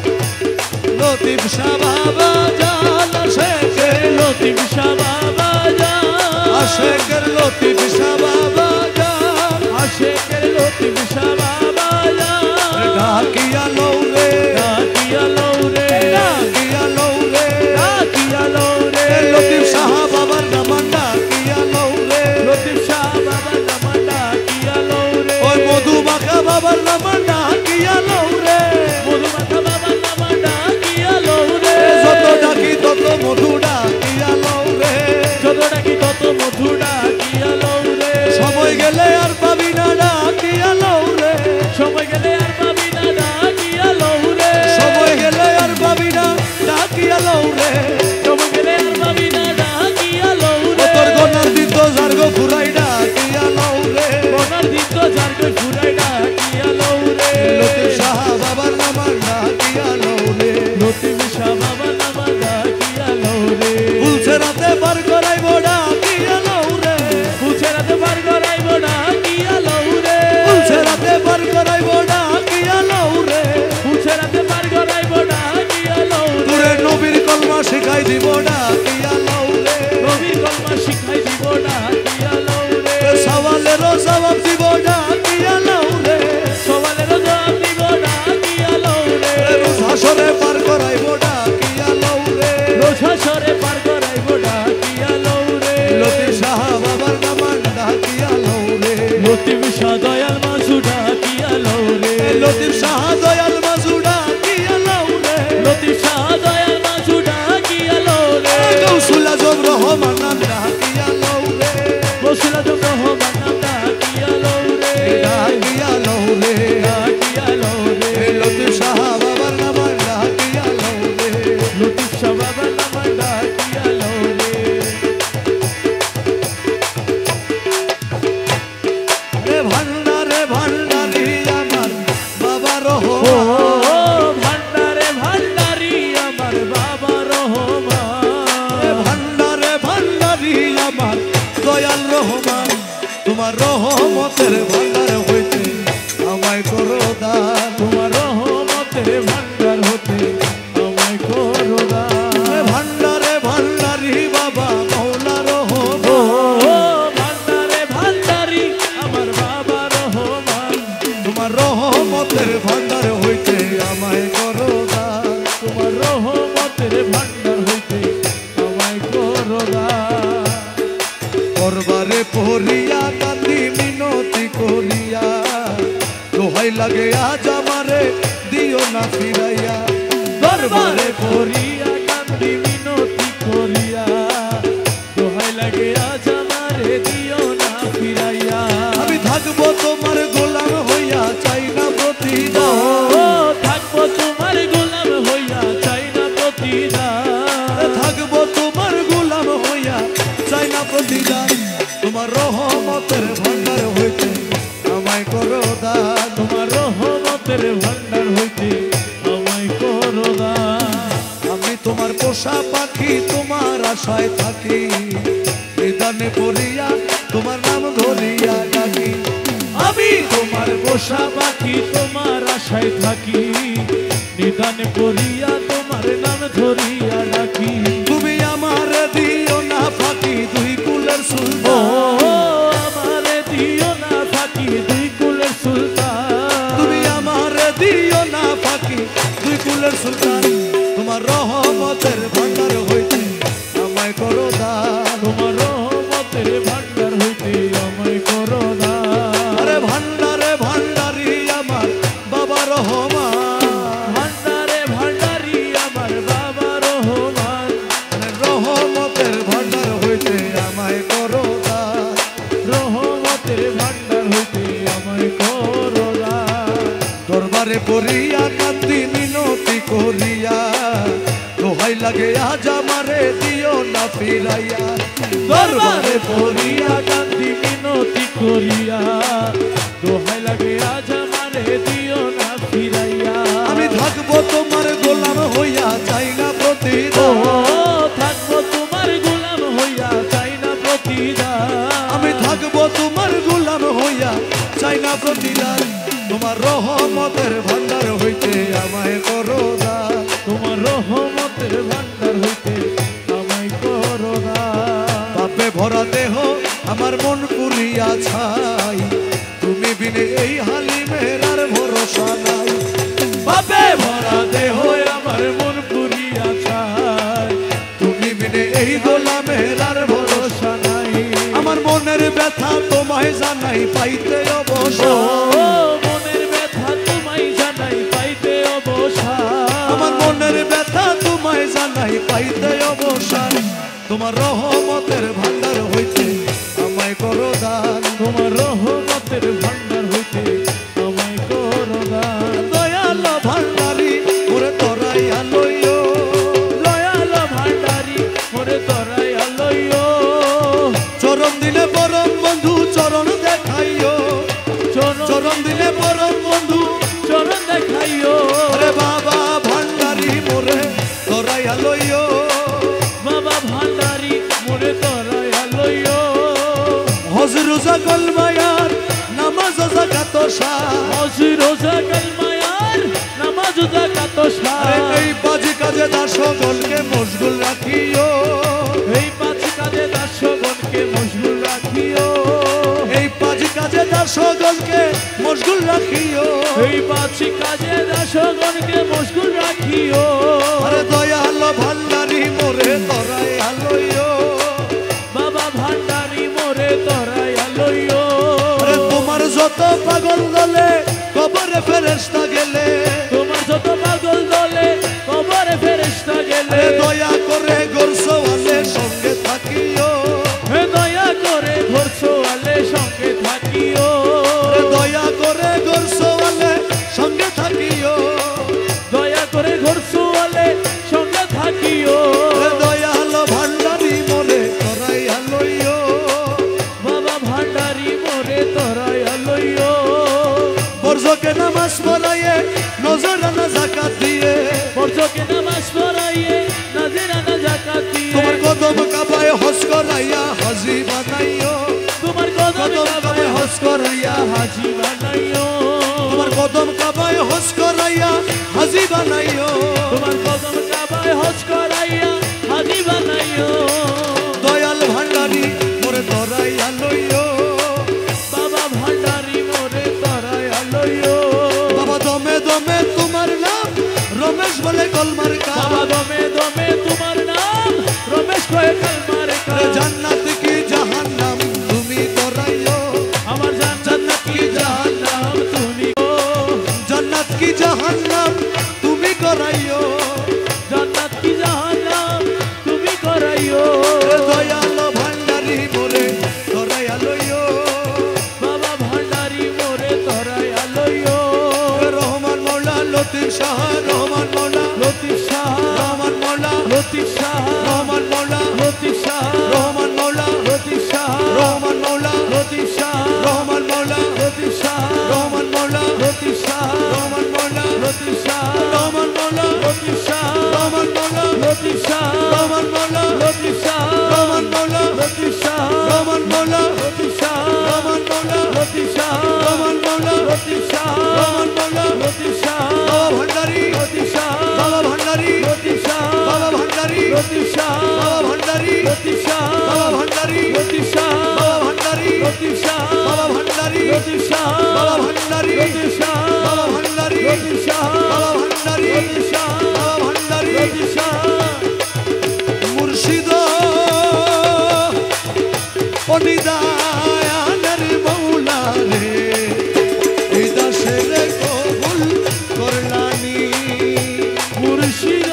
লতিফ শাহ বাবা জান, আশেকের লতিফ শাহ বাবা জান, আশেকের লতিফ শাহ বাবা জান, আশেকের লতিফ শাহ বাবা জান, ডাকিয়া লৌরে ডাকিয়া লৌরে, ডাকিয়া লৌরে ডাকিয়া লৌরে, লতিফ শাহ বাবার নামান ডাকিয়া লৌরে, লতিফ শাহ বাবা নামা ডাকিয়া লৌরে, ওই মধুমাখা বাবার নামান ডাকিয়া লৌরে, মধুমাখা বাবা নামা ডাকিয়া লৌরে, যত ডাকি তত মধু ডাকিয়া লৌরে, যত ডাকি তত মধু ডাকিয়া লৌরে, সময় গেলে আর পাবি না ডাকিয়া লৌরে, সময় গেলে আর পাবি না ডাকিয়া লৌরে, সময় গেলে আর পাবি না ডাকিয়া লৌরে, সময় গেলে আর পাবি না ডাকিয়া লৌরে, তোর গনার দিত জার্গ ফুরাই ডাকিয়া লৌরে, গনার দিত জার্গ ফুরাই ডাকিয়া লৌরে, লতিফ শাহ বাবার নামান ডাকিয়া লৌরে, লতিফ শাহ বাবা নামা ডাকিয়া লৌরে, ফুলছে রাতে পার করাইব ডাকিয়া লৌরে, ফুলছে রাতে পার করাইব ডাকিয়া লৌরে, ফুলছে রাতে পার করাইব ডাকিয়া লৌরে, ফুলছে রাতে পার করাইব ডাকিয়া লৌরে, দূরে নবীর কলমা শিখাই দিব ডাকিয়া লৌরে, নবীর কলমা শিখাই দিব ডাকিয়া লৌরে, সওয়ালেরও জবাব দিব ডাকিয়া লৌরে, সওয়ালেরও জবাব দিব ডাকিয়া লৌরে, রোজ হাসরে পার করাইব ডাকিয়া লৌরে, রোজ হাসরে পার করাইব ডাকিয়া লৌরে, লতিফ শাহ বাবার নামান ডাকিয়া লৌরে, লতিফ শাহ দয়াল মাসু ডাকিয়া লৌরে, লতিফ শাহ দয়াল মাজু ডাকিয়া লৌরে, লতিফ শাহ দয়াল মাসু ডাকিয়া লৌরে, গৌসুল আজম রহমান নাম ডাকিয়া লৌরে, গৌসুল আজম রহমান নাম ডাকিয়া লৌরে, ডাকিয়া লৌরে, ডাকিয়া লৌরে, লতিফ শাহ বাবার নামান ডাকিয়া লৌরে, লতিফ শাহ বাবার নাম ডাকিয়া লৌরে, রে ভান্ডারে ভান্ডারি আমার বাবা ও রহমান, ভান্ডারে ভান্ডারি আমার বাবা রহমান, রে ভান্ডারে ভান্ডারি আমার দয়াল রহমান, তোমার রহমতের ভান্ডার হইতে আমায় করো দান, তোমার রহমতের ভান্ডার হতে আমায় করো দান, রে ভান্ডারে ভান্ডারি বাবা মৌলা রহমান, ও ভান্ডারে ভান্ডারি আমার বাবা রহমান, তোমার রহমতের ভান্ডার হইতে আমায় করো দান, তোমার রহমতের ভান্ডার হইতে আমায় করো দান, করবারে পড়িয়া কান্দি মিনতি করিয়া, দোহাই লাগে আজ আমারে দিও না ফিরাইয়া, দরবারে পড়িয়া কান্দি মিনতি করিয়া, দোহাই লাগে আজ আমারে দিও না ফিরাইয়া, আমি থাকবো তোমার গোলাম হইয়া, চাই না প্রতিদান, ও থাকবো তোমার গোলাম হইয়া, চাই না প্রতিদান, থাকবো তোমার গোলাম হইয়া, চাই না প্রতিদান, তোমার রহমতের ভান্ডার হইতে আমায় করো দান, তোমার রহমতের ভান্ডার হইতে আমায় আশায় থাকি নিদানে পড়িয়া তোমার নাম ধরিয়া ডাকি আমি তোমার পোষা পাখি তোমার আশায় থাকি নিদানে পড়িয়া তোমার নাম ধরিয়া ডাকি তুমি আমার দিও না ফাঁকি দুই কুলের ও সুলতান আমার দিও না ফাঁকি দুই কুলের সুলতান তুমি আমার দিও না ফাঁকি দুই কুলের সুলতান তোমার রহমতের ভান্ডার হইতে আমায় করো দান তোমার রহমতের ভান্ডার হইতে আমায় করো না আরে ভান্ডারে ভান্ডারি আমার বাবা রহমান ভান্ডারে ভান্ডারি আমার বাবা রহমান আরে রহমতের ভান্ডার হইতে আমায় করো দান রহমতের ভান্ডার হইতে আমায় করো না দরবারে পড়িয়া কান্দি মিনতি করিয়া দোহাই লাগে আজ আমারে দিও না ফিরাইয়া দরবারে পড়িয়া কান্দি মিনতি করিয়া দোহাই লাগে আজ আমারে দিও না ফিরাইয়া আমি থাকবো তোমার গোলাম হইয়া চাই না ও প্রতিদান থাকবো তোমার গোলাম হইয়া চাই না প্রতিদান আমি থাকবো তোমার গোলাম হইয়া চাই না প্রতিদান তোমার রহমতের ভান্ডার হইতে আমায় করো দান তোমার রহমতের ভান্ডার হইতে আমায় করো না পাপে ভরা দেহ আমার মন পুরিয়া ছাই তুমি বিনে এই হালিমের আর ভরসা নাই পাপে ভরা দেহ আমার মন পুরিয়া চায় তুমি বিনে এই গোলামের আর ভরসা ভরসা নাই আমার মনের ব্যথা তোমায় জানাই পাইতে ও অবসর মনের ব্যথা তোমায় জানাই পাইতে অবসান আমার মনের ব্যথা তোমায় জানাই পাইতে অবসর তোমার রহমতের ভান্ডার হইতে আমায় করো দান তোমার রহমতের ভান্ডার হইতে আমায় করো না দয়াল ভান্ডারি ওরে তোরাই আলোয় দয়াল ভান্ডারি মোরে তরাই আলইও চরণ দিলে পরম বন্ধু চরণ দেখাইও চরণ চরণ দিলে পরম বন্ধু চরণ দেখাইও আরে বাবা ভান্ডারি মোরে তোরাই আলোয় বাবা ভান্ডারি মোরে তরাই আলইও হজরুজা কলমায়ার নামাজ জাকাত শাহ হজি রোজা কালমায়ার নামাজ জাকাত আরে সার এই পাঁচ কাজে দাস সকলকে মশগুল রাখিও এই পাঁচ কাজে দাসগণকে মশগুল রাখিও এই পাঁচ কাজে দাস সকলকে মশগুল রাখিও এই পাঁচ কাজে দাসগণকে মশগুল রাখিও আরে দয়াল ভান্ডারি মোরে তোরাই আলোয় বাবা ভান্ডারি মোরে তরাই আলইও আরে তোমার যত পাগল দলে কবরে ফেরেশতা গেলে তোমার যত পাগল দলে কবরে ফেরেশতা গেলে আরে দয়া করে গোরসওয়ালে সঙ্গে থাকিও হে দয়া করে ঘরছোয়ালে সঙ্গে থাকিও আরে দয়া করে গোরসওয়ালে সঙ্গে থাকিও দয়া করে ঘরছোয়ালে সঙ্গে থাকিও আরে দয়াল ভান্ডারি মোরে তোরাই আলোয় বাবা ভান্ডারি মোরে তরাই আলইও বর্জকে নামাজ পড়াইয়ে নজরানা জাকাত দিয়ে বর্জকে নামাজ পড়াইয়ে নাজিরানা জাকাত দিয়ে তোমার কদম কাবায় হজ করাইয়া হাজি বানাইও তোমার কদম কদম কাবায় কাবায় হজ করাইয়া হাজি বানাইও তোমার কদম কাবায় হজ করাইয়া হাজি বানাইও তোমার কদম কাবায় হজ করাইয়া হাজি বানাইও দয়াল ভান্ডারি মোরে তোরাই আলোয় বাবা ভান্ডারি মোরে তরাই আলইও বাবা দমে দমে তোমার নাম রমেশ বলে কলমার কা বাবা দমে দমে তোমার নাম রমেশ কয়ে কালমার কা আরে জান্নাত কি জাহান্নাম তুমি তোরাইও আমার জান্নাত কি জাহান্নাম তুমি গো জান্নাত কি জাহান্নাম তুমি করাইও জান্নাত কি জাহান্নাম তুমি করাইও আরে দয়াল ভান্ডারি মোরে তোরাই আলোয় বাবা ভান্ডারি মোরে তরাই আলইও রহমান মৌলা লতিফ শাহ রহমান মৌলা লতিফ শাহ রহমান মৌলা লতিফ শাহ রহমান মৌলা লতিফ শাহ রহমান মৌলা লতিফ শাহ রহমান মৌলা লতিফ শাহ রহমান মৌলা লতিফ শাহ রহমান মৌলা লতিফ শাহ রহমান মৌলা লতিফ শাহ রহমান মৌলা লতিফ শাহ রহমান মৌলা লতিফ শাহ রহমান মৌলা লতিফ শাহ লতিফ শাহ বাবা ভান্ডারি লতিফ শাহ বাবা ভান্ডারি লতিফ শাহ বাবা ভান্ডারি লতিফ শাহ বাবা ভান্ডারি লতিফ শাহ বাবা ভান্ডারি লতিফ শাহ বাবা ভান্ডারি লতিফ শাহ বাবা ভান্ডারি লতিফ শাহ বাবা ভান্ডারি লতিফ শাহ মুর্শিদ অনিদায়ানের মৌলা রে এই দাসের কবুল করলানি মুর্শিদ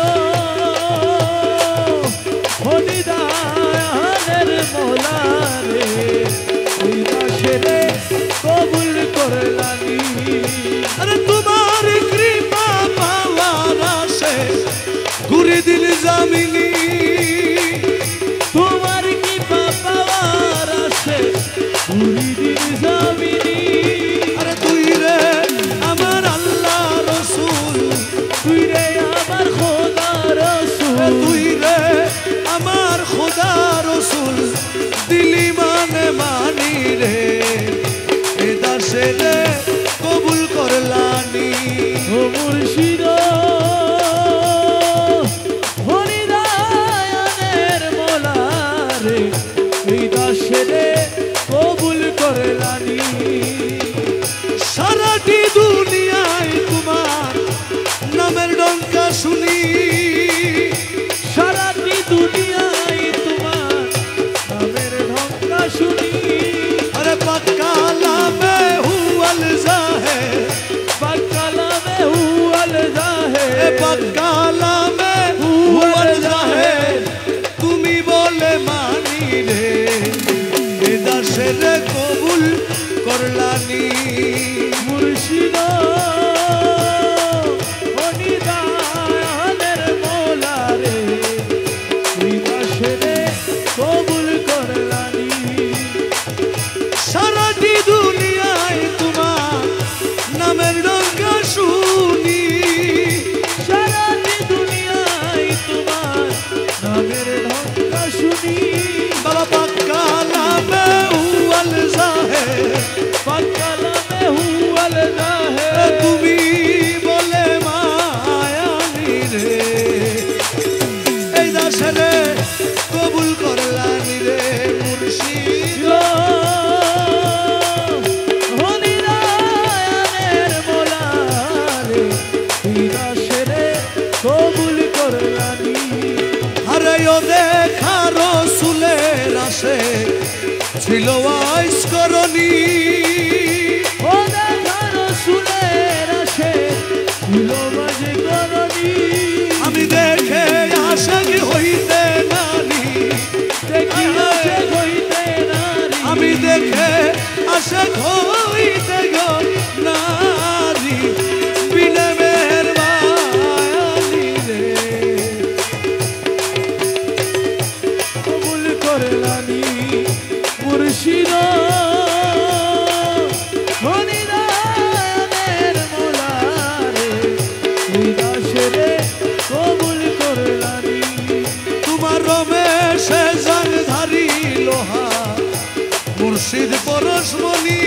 অনিদায়ানের মৌলা রে এই দাসের কবুল করলানি আরে তোমার কৃপা পাওয়ার আশে ঘুরে দিল জামিনী তোমার কৃপা পাওয়ার আশে ঘুরে দিল জামিনী আরে তুই রে আমার আল্লাহ রসুল তুই রে আমার খোদা রসুল তুই রে আমার খোদা রসুল দিলি মানে মানি রে এ দাসে রে কবুল করলানি ও মুর্শিদ হরিদায়ানের মোলা রে এই দাসেরে কবুল করলানি সারাটি দুনিয়ায় তোমার নামের ডঙ্কা শুনি সারাটি দুনিয়ায় তোমার নামের ঢঙ্কা শুনি अरे पक्का लामे हुअल जाहे বাকালা মে হুয়াল জাহে ए पक्का लामे हुअल जाहे তুমি বলে মানি রে এ দাসের কবুল করলানি মুর্শিদ অনিদানের মোলা রে এই দাসেরে কবুল করলানি সারাটি দুনিয়ায় তোমার নামের ডঙ্কা শুনি সারাটি দুনিয়ায় তোমার নামের ঢঙ্কা শুনি বাবা পক্কা লামে হুয়াল জাহে বাকালা মে হুয়াল জাহে তুমি বলে মায়ানি রে এই দাসরে কবুল করলানি রে মুর্শিদ হরিদায়ানের মোলা রে এই দাসেরে কবুল করলানি আরে ও দেখা রসুলের আসে ছিল আইস করনি ও দেখা রসুলের আসে ছিল বাজে করনি আমি দেখে আশাক হইতে নানি দেখি আসে হইতে নারী আমি দেখে আশাক হইতে গো নারী বিনে মেহেরবানি রে কবুল করলানি মুর্শিদ হরিদায়ানের মোলা রে এই দাসেরে কবুল করলানি তোমার রমেশে জানধারী লোহা মুর্শিদ পরশমণি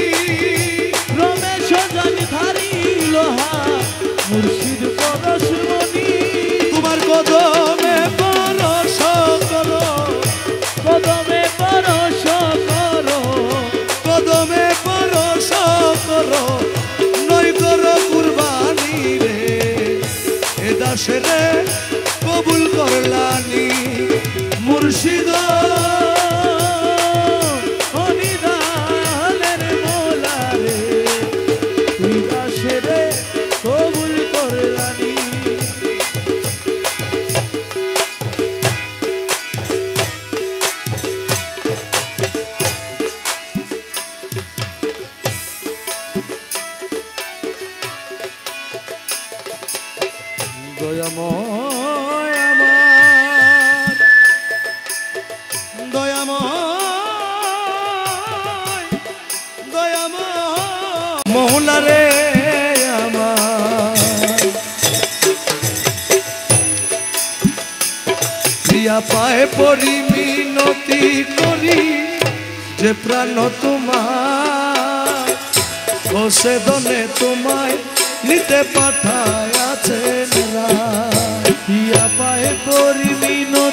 রমেশ জানধারী লোহা মুর্শিদ পরশমণি তোমার কদমে পরশ করো কদমে পরশ করো কদমে পরশ করো নয় করো কুরবানি রে এ দাসেরে কবুল করলানি মুর্শিদ অনিদানের মোলা রে এই দাসেরে কবুল করলানি দয়াময় আমার দয়াময় দয়াময় মৌলা রে আমার প্রিয়া পায়ে পড়ি মিনতি করি যে প্রাণ তোমার বসে দনে তোমায় নিতে পাঠায় আছেন পিয়া পায়ে পরি মিনো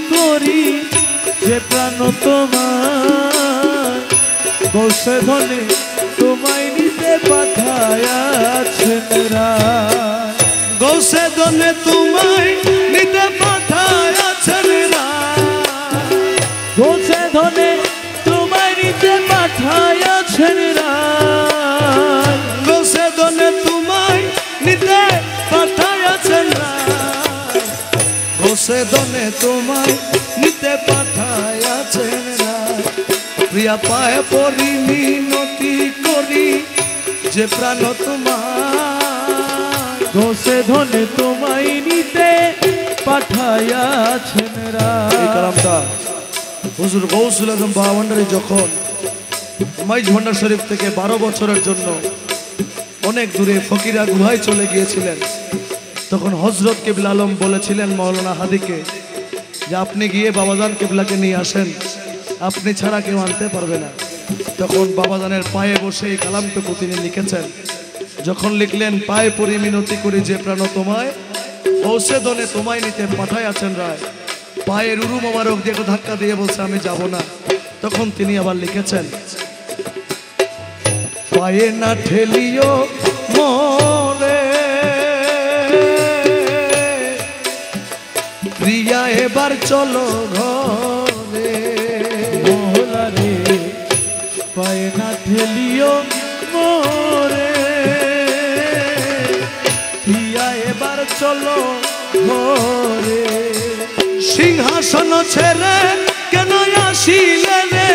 করি যে প্রাণ তোমার গৌসে ধনে তোমায় নিতে পাঠায়াছেন রায় গৌসে ধনে তোমায় নিতে পাঠায়াছেন রায় গৌসে ধনে তোমায় নিতে পাঠায়াছেন রায় গৌসে ধনে তোমায় নিতে পাঠায়াছেন রায় গৌসে ধনে তোমায় নিতে পাঠায়াছেন রায় প্রিয়া পায়ে পড়ি মিনতি করি যে প্রাণ তোমার গৌসে ধনে তোমায় নিতে পাঠায়াছেন রায়। এই কালামটা হুজুর গৌসুল আজম বাবা ভান্ডারী যখন মাইজ ভান্ডার শরীফ থেকে বারো বছরের জন্য অনেক দূরে ফকিরা গুহায় চলে গিয়েছিলেন, তখন হজরত কিবলা আলম বলেছিলেন মৌলানা হাদিকে যে আপনি গিয়ে বাবাজান কিবলাকে নিয়ে আসেন, আপনি ছাড়া কেউ আনতে পারবে না। তখন বাবাজানের পায়ে বসে এই কালামটুকু তিনি লিখেছেন। যখন লিখলেন পায়ে পড়ি মিনতি করি যে প্রাণ তোমায় গৌসে ধনে তোমায় নিতে পাঠায়াছেন রায়, পায়ের উরু মোবারক দিয়ে ধাক্কা দিয়ে বলছে আমি যাব না। তখন তিনি আবার লিখেছেন পায়ে না ঠেলিও মরে প্রিয়া এবার চলো ঘরে মহলা রে পায়ে না ঠেলিও মোরে প্রিয়া এবার চলো ঘরে সিংহাসন ছেড়ে কেন আসিলে রে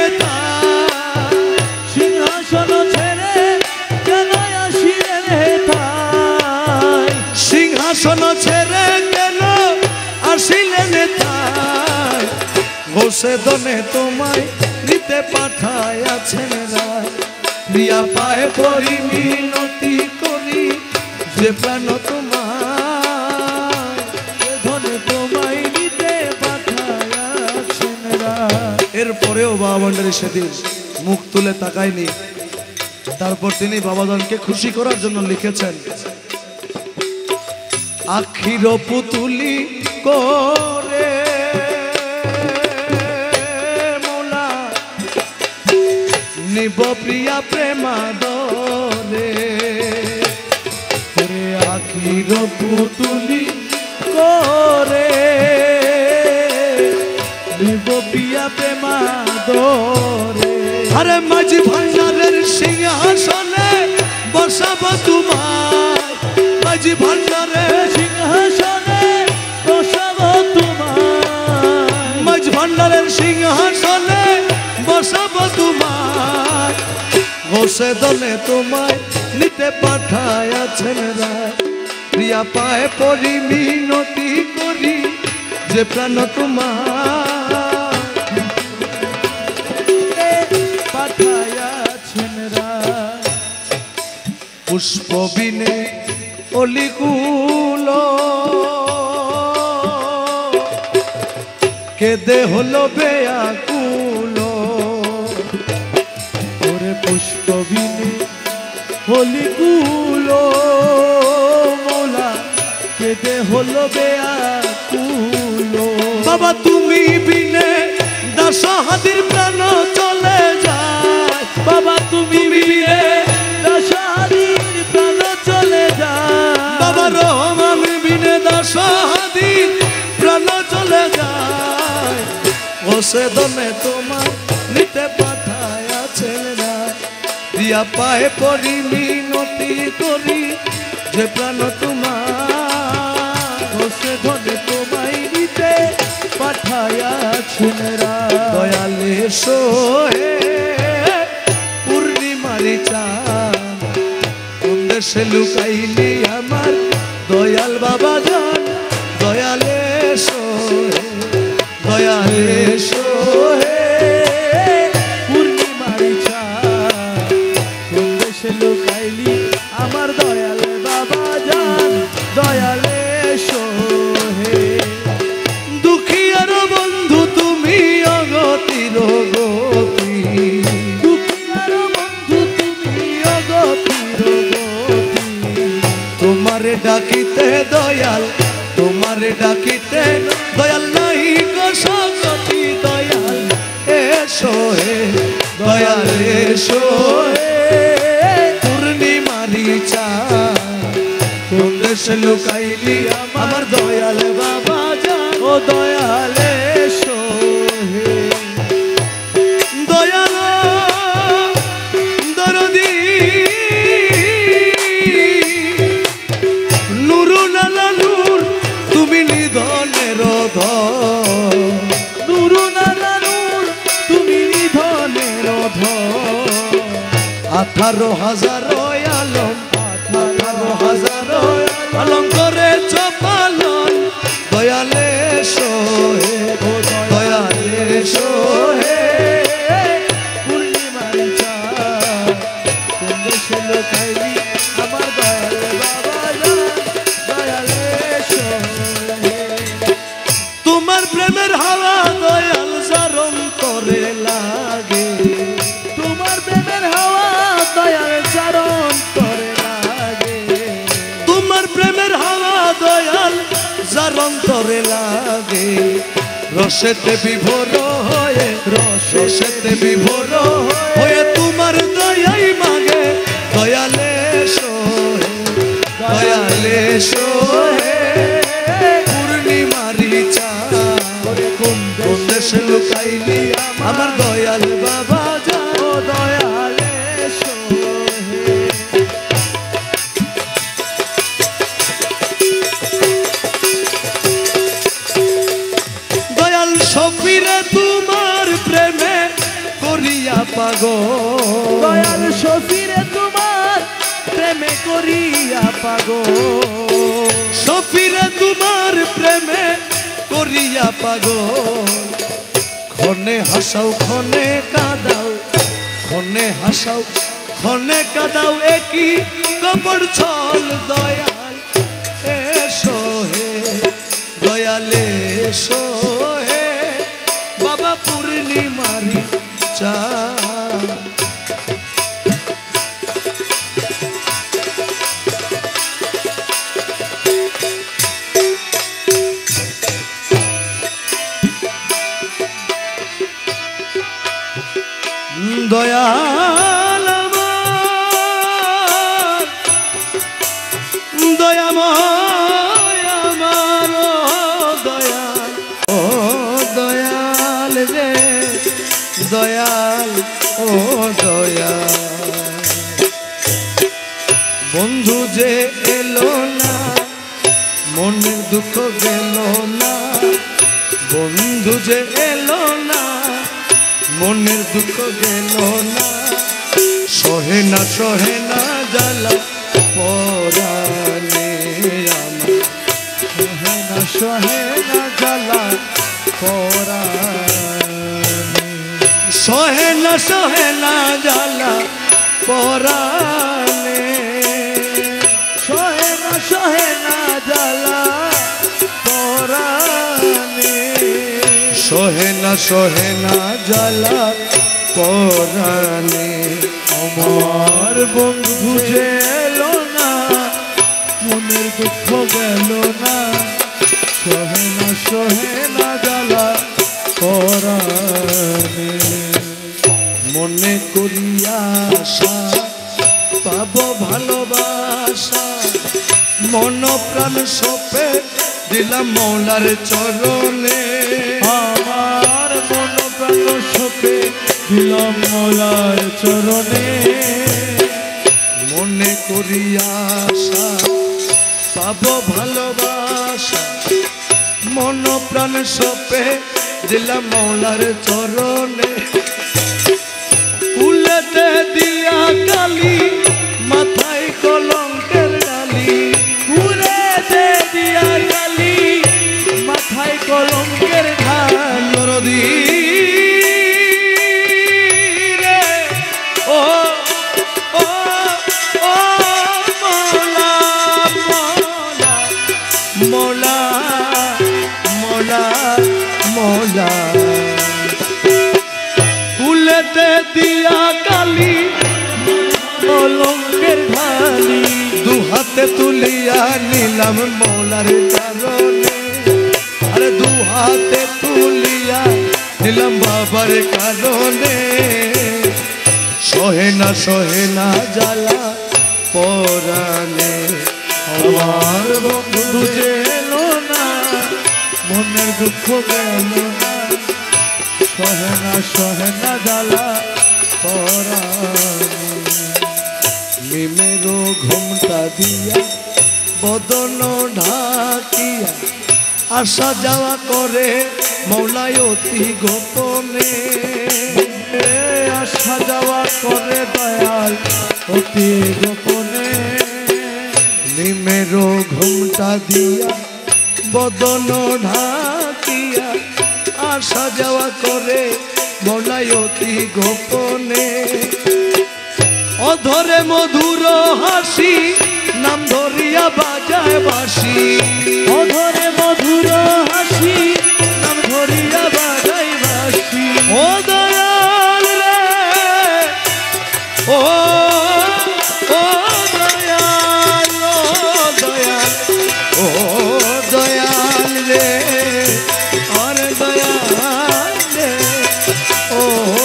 সিংহাসন ছেড়ে কেন আসিলে রে তাই সিংহাসন ছেড়ে কেন আসিলে রে তাই গৌসে ধনে তোমায় নিতে পাঠায়াছেন রায় প্রিয়া পায়ে পড়ি মিনতি করি যে প্রাণ তোমার ধনে তোমায় নিতে পাঠায়াছেন রায়। এরপরেও বাবা ভান্ডারী সেদিন মুখ তুলে তাকায়নি। তারপর তিনি বাবাজানকে খুশি করার জন্য লিখেছেন আখির পুতুলি করে মোলা নিব প্রিয়া প্রেমাদরে করে আখির পুতুলি করে নিব প্রিয়া প্রেমাদরে আরে মাঝি ভান্ডারের সিংহাসনে বসাব তোমার মাঝি ভান্ডারের সিংহাসনে বসাব তোমার মাঝ ভান্ডারের সিংহাসনে বসাব তোমার গৌসে ধনে তোমায় নিতে পাঠায়াছেন রায় প্রিয়া পায়ে পড়ি মিনতি করি যে প্রাণ তোমার পাঠায়াছেন রায় পুষ্প বিনে অলিকুল কেদে হলো বেয়াকুল ওরে পুষ্প বিনে হলিকুল মোলা কেদে হলো বেয়াকুল বাবা তুমি বিনে দাসহাদির প্রাণ চলে যায় বাবা তুমি বিনে দাসহাদির প্রাণ চলে যায় বাবা রহমান বিনে দাসহাদির প্রাণ চলে যায় গৌসে ধনে তোমায় নিতে পাঠায়াছেন রায় প্রিয়া পায়ে পড়ি মিনতি করি যে প্রাণ তোমার গৌসে ধনে তোমায় নিতে পাঠায়াছেন রায় দয়ালে সোহে পূর্ণিমারি চাঁদ কোন দেশে লুকাইলি আমার দয়াল বাবা জান দয়ালে সোহে দয়ালে সোহে পূর্ণিমার চাঁদ কোন দেশে লুকাইলি আমার দয়াল বাবা জান দয়ালে সোহে দুঃখীর বন্ধু তুমি অগতির গতি দুঃখীর বন্ধু তুমি অগতির গতি তোমারে ডাকিতে দয়াল তোমারে ডাকিতে দয়াল নাই গো এসো হে দয়াল এসো হে পূর্ণিমারি চাঁদ কোন দেশে লুকাইলি আমার দয়াল বাবা জান ও দয়াল এসো হে দয়াল দরদি নুরুল আলা নূর তুমি নিধনের ধন নুরুল আলা নূর তুমি নিধনের ধন আঠারো হাজার আলম আঠারো হাজার আলম করে চপালন দয়াল এসো হে দয়াল এসো হে পূর্ণিমারি চাঁদ কোন দেশে লুকাইলি আমার দয়াল বাবা জান দয়াল এসো হে তোমার প্রেমের হাওয়া দয়াল জারম করে লাগে তোমার প্রেমের হাওয়া দয়াল চারণ করে লাগে তোমার প্রেমের হাওয়া দয়াল জারম করে লাগে রসেতে বিভোর হয়ে রসেতে বিভোর হয়ে তোমার দয়াই মাগে দয়াল এসো হে দয়াল এসো হে পূর্ণিমারি চাঁদ কোন দেশে লুকাইলি আমার দয়াল বাবা জান ও দয়াল এসো হে দয়াল সফিরে তোমার প্রেমে করিয়া পাগল দয়াল শফিরে তোমার প্রেমে করিয়া পাগল সফিরে তোমার প্রেমে করিয়া পাগল ক্ষণে হাসাও ক্ষণে কাদাও ক্ষণে হাসাও ক্ষণে কাদাও একই কবর ছল দয়াল এসো হে দয়াল এসো হে বাবা পূর্ণিমারি চাঁদ দয়াল আমার দয়াময় আমার ও দয়াল ও দয়াল রে দয়াল ও দয়াল বন্ধু যে এলো না মনের দুঃখ গেল না বন্ধু যে এলো না মনের দুঃখ গেল না সহে না সহে না জ্বালা পরাণে আমার সহে না সহে না জ্বালা পরাণে সহে না সহে না জ্বালা পরাণে সহে না সহে না জ্বালা পরাণে সহে না সহে না জ্বালা পরাণে আমার বন্ধু যে এলো না মনের দুঃখ গেল না সহে না সহে না জ্বালা পরাণে মনে করিয়া আশা পাব ভালোবাসা মন প্রাণ সপে দিলাম মৌলার চরণে আমার মন প্রাণ সপে দিলাম মৌলার চরণে মনে করিয়া আশা পাব ভালোবাসা মন প্রাণ সপে দিলাম মৌলার চরণে উলেতে দিয়া কালি মাথায় কলঙ্কের ডালি উলেতে দিয়া কালি মাথায় কলঙ্কের ঢাল নরদি রে ও ও ও মোলা মোলা মোলা মোলা উলেতে দিয়া কালি কলঙ্কের ঢালি দু হাতে তুলিয়া নিলাম মৌলার চরণে আরে দু হাতে তুলিয়া নিলাম বাবার কারণে সহে না সহে না জ্বালা পরাণে আমার বন্ধু যে এলো না মনের দুঃখ গেল না সহে না সহে না জ্বালা পরাণে নিমেরো ঘুমটা দিয়া বদন ঢাকিয়া আসা যাওয়া করে মৌলায় অতি গোপনে আসা যাওয়া করে দয়াল অতি গোপনে নিমেরো ঘুমটা দিয়া বদন ঢাকিয়া আসা যাওয়া করে মৌলায় অতি গোপনে অধরে মধুর হাসি নাম ধরিয়া বাজায় বাঁশি অধরে মধুর হাসি নাম ধরিয়া বাজাই বাঁশি ও দয়াল রে ও ও দয়াল ও দয়াল ও দয়াল রে আরে দয়াল রে ও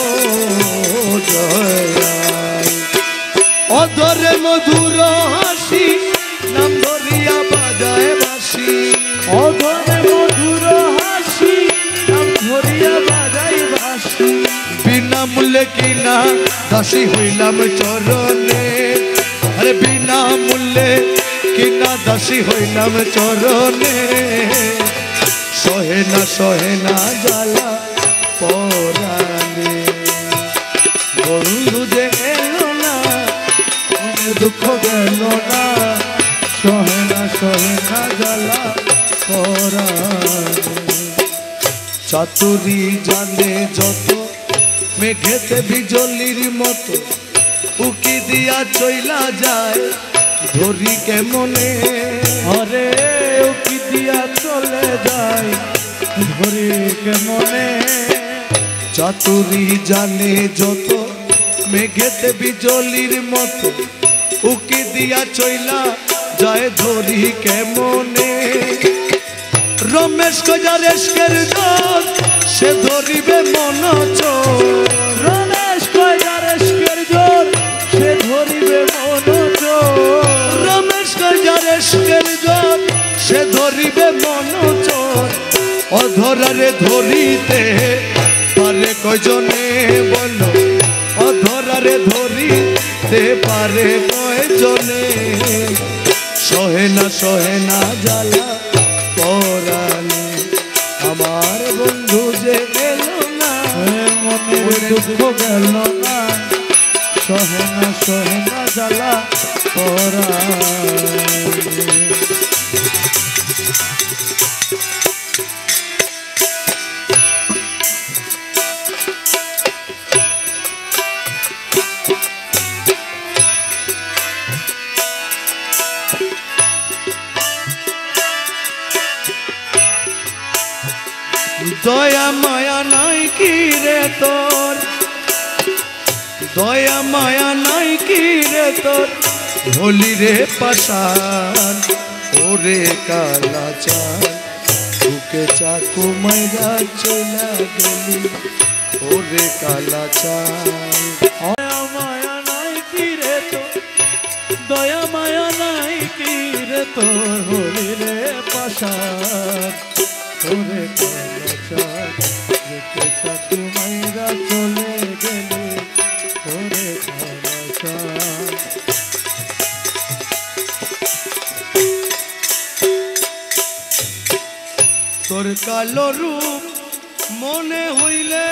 দয়াল অধরে মধুর হাসি নাম ধরিয়া বাজায় বাঁশি অধরে মধুর হাসি নাম ধরিয়া বাজাই বাঁশি বিনামূল্যে কিনা দাসী হইলাম চরণে আরে বিনামূল্যে কিনা দাসী হইলাম চরণে সহে না সহে না জ্বালা পরাণে বন্ধু যে এলো না মনের দুঃখ গেল না সহে না সহে না জ্বালা পরাণে চাতুরি জানে যত মেঘেতে বিজলির মতো উকি দিয়া চইলা যায় ধরি কেমনে হরে উকি দিয়া চলে যায় ধরে কেমনে চাতুরি জানে যত মেঘেতে বিজলির মতো উকি দিয়া চইলা যায় ধরি কেমনে রমেশ কজারেশকের দল সে ধরিবে মন চোর রমেশ কজারেশকের জোর সে ধরিবে মন চোর রমেশ কজারেশকের দল সে ধরিবে মন চোর অধরারে ধরিতে পারে কয়জনে বলো অধরারে ধরিতে পারে কয়জনে সহে না সহে না জ্বালা পরাণে আমার বন্ধু যে এলো না মনের দুঃখ গেল না সহে না সহে না জ্বালা পরাণে দয়া মায়া নাই কি রে তোর দয়া মায়া নাই কি রে তোর হোলি রে পাশান ওরে কালা চান বুকে চাকু মাইরা চলা গেলি ওরে কালা চান দয়া মায়া নাই কি রে তোর দয়া মায়া নাই কি রে তোর হরি রে পাশান ওরে কালা চান বুকে চাকু মাইরা চলে গেলি ওরে কালা চান তোর কালো রূপ মনে হইলে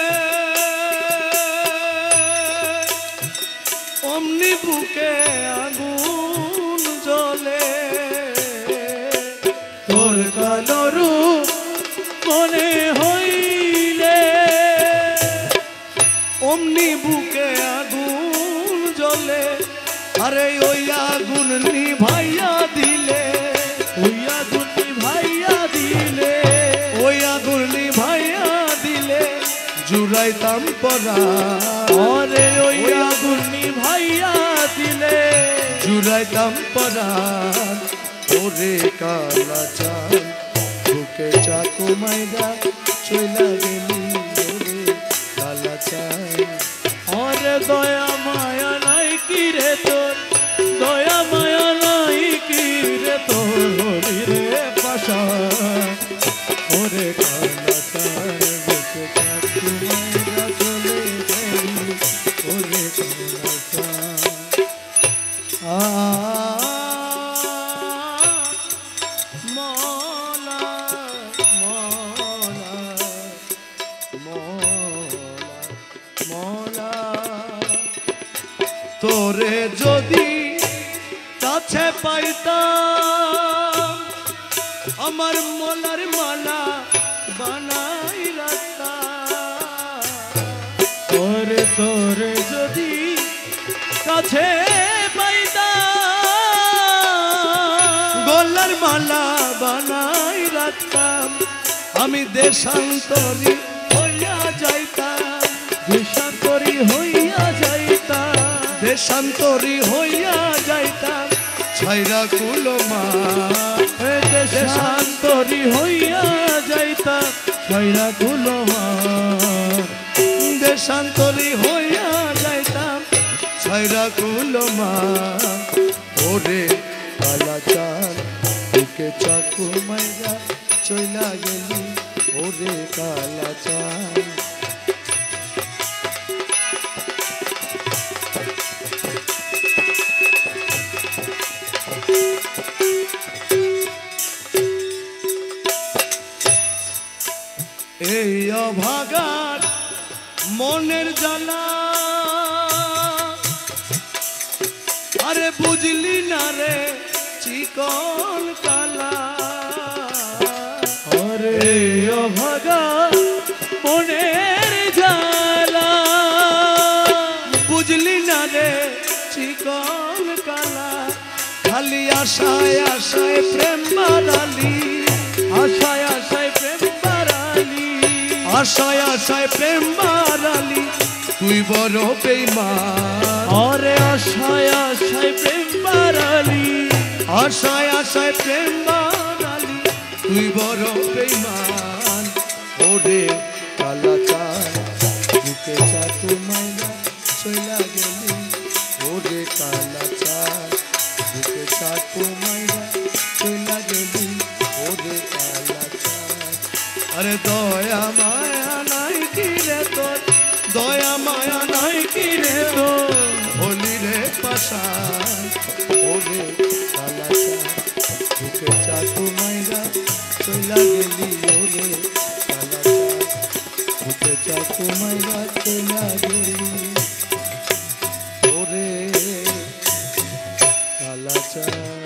অমনি বুকে আগুন জ্বলে তোর কালো রূপ মনে হইলে অমনি বুকে আগুন জ্বলে আরে ওই আগুন নিভাইয়া দিলে ওই আগুন নিভাইয়া দিলে ওই আগুন নিভাইয়া দিলে জুড়াইতাম পরা আরে ওই আগুন নিভাইয়া দিলে জুড়াইতাম পরা ওরে কালা চান বুকে চাকু মাইরা চইলা গেলি দয়া মায়া নাই কি রে তোর, দয়া মায়া নাই কি রে তোর, হলি রে পাশা ওরে কালাচান বুকে চাকু মাইরা চলে গেলি ওরে কালাচান। আ মৌলা মৌলা মৌলা তোরে যদি কাছে পাইতাম আমার মোলার মালা বানাই রাখতাম, তোরে তোরে যদি কাছে পাইতাম গলার মালা বানাই রাখতাম, আমি দেশান্তরী হইয়া যাইতাম, দেশান্তরী হইয়া যাইতাম, দেশান্তরী হইয়া যাইতাম ছাইরা কুলমা, দেশান্তরী হইয়া যাইতাম ছাইরা কুলমা, দেশান্তরী হইয়া যাইতাম ছাইরা কুলমা ওরে কালাচান বুকে চাকু মাইরা চইলা গেলি ওরে কালাচান। এই অভাগার মনের জ্বালা আরে বুঝলি না রে চিকন কালা, আরে অভাগা মনের জ্বালা বুঝলি না রে চিকন কালা, খালি আশায় আশায় প্রেম বাড়ালি, আশায় আশায় প্রেম বাড়ালি, আশায় আশায় প্রেম বাড়ালি তুই বড় বেঈমান, আরে আশায় আশায় প্রেম বাড়ালি, আশায় আশায় প্রেম বাড়ালি তুই বড় বেঈমান ওরে কালাচান বুকে চাকু মাইরা চইলা গেলি ওরে কালাচান বুকে চাকু মাইরা চইলা গেলি ওরে কালাচান। আরে দয়া মায়া নাই কি রে তোর, দয়া মায়া নাই কি রে তোর, হলি রে পাশান ওরে কালাচান বুকে চাকু মাইরা চইলা গেলি ওরে কালাচান, বুকে চাকু মাইরা চইলা গেলি ওরে কালাচান।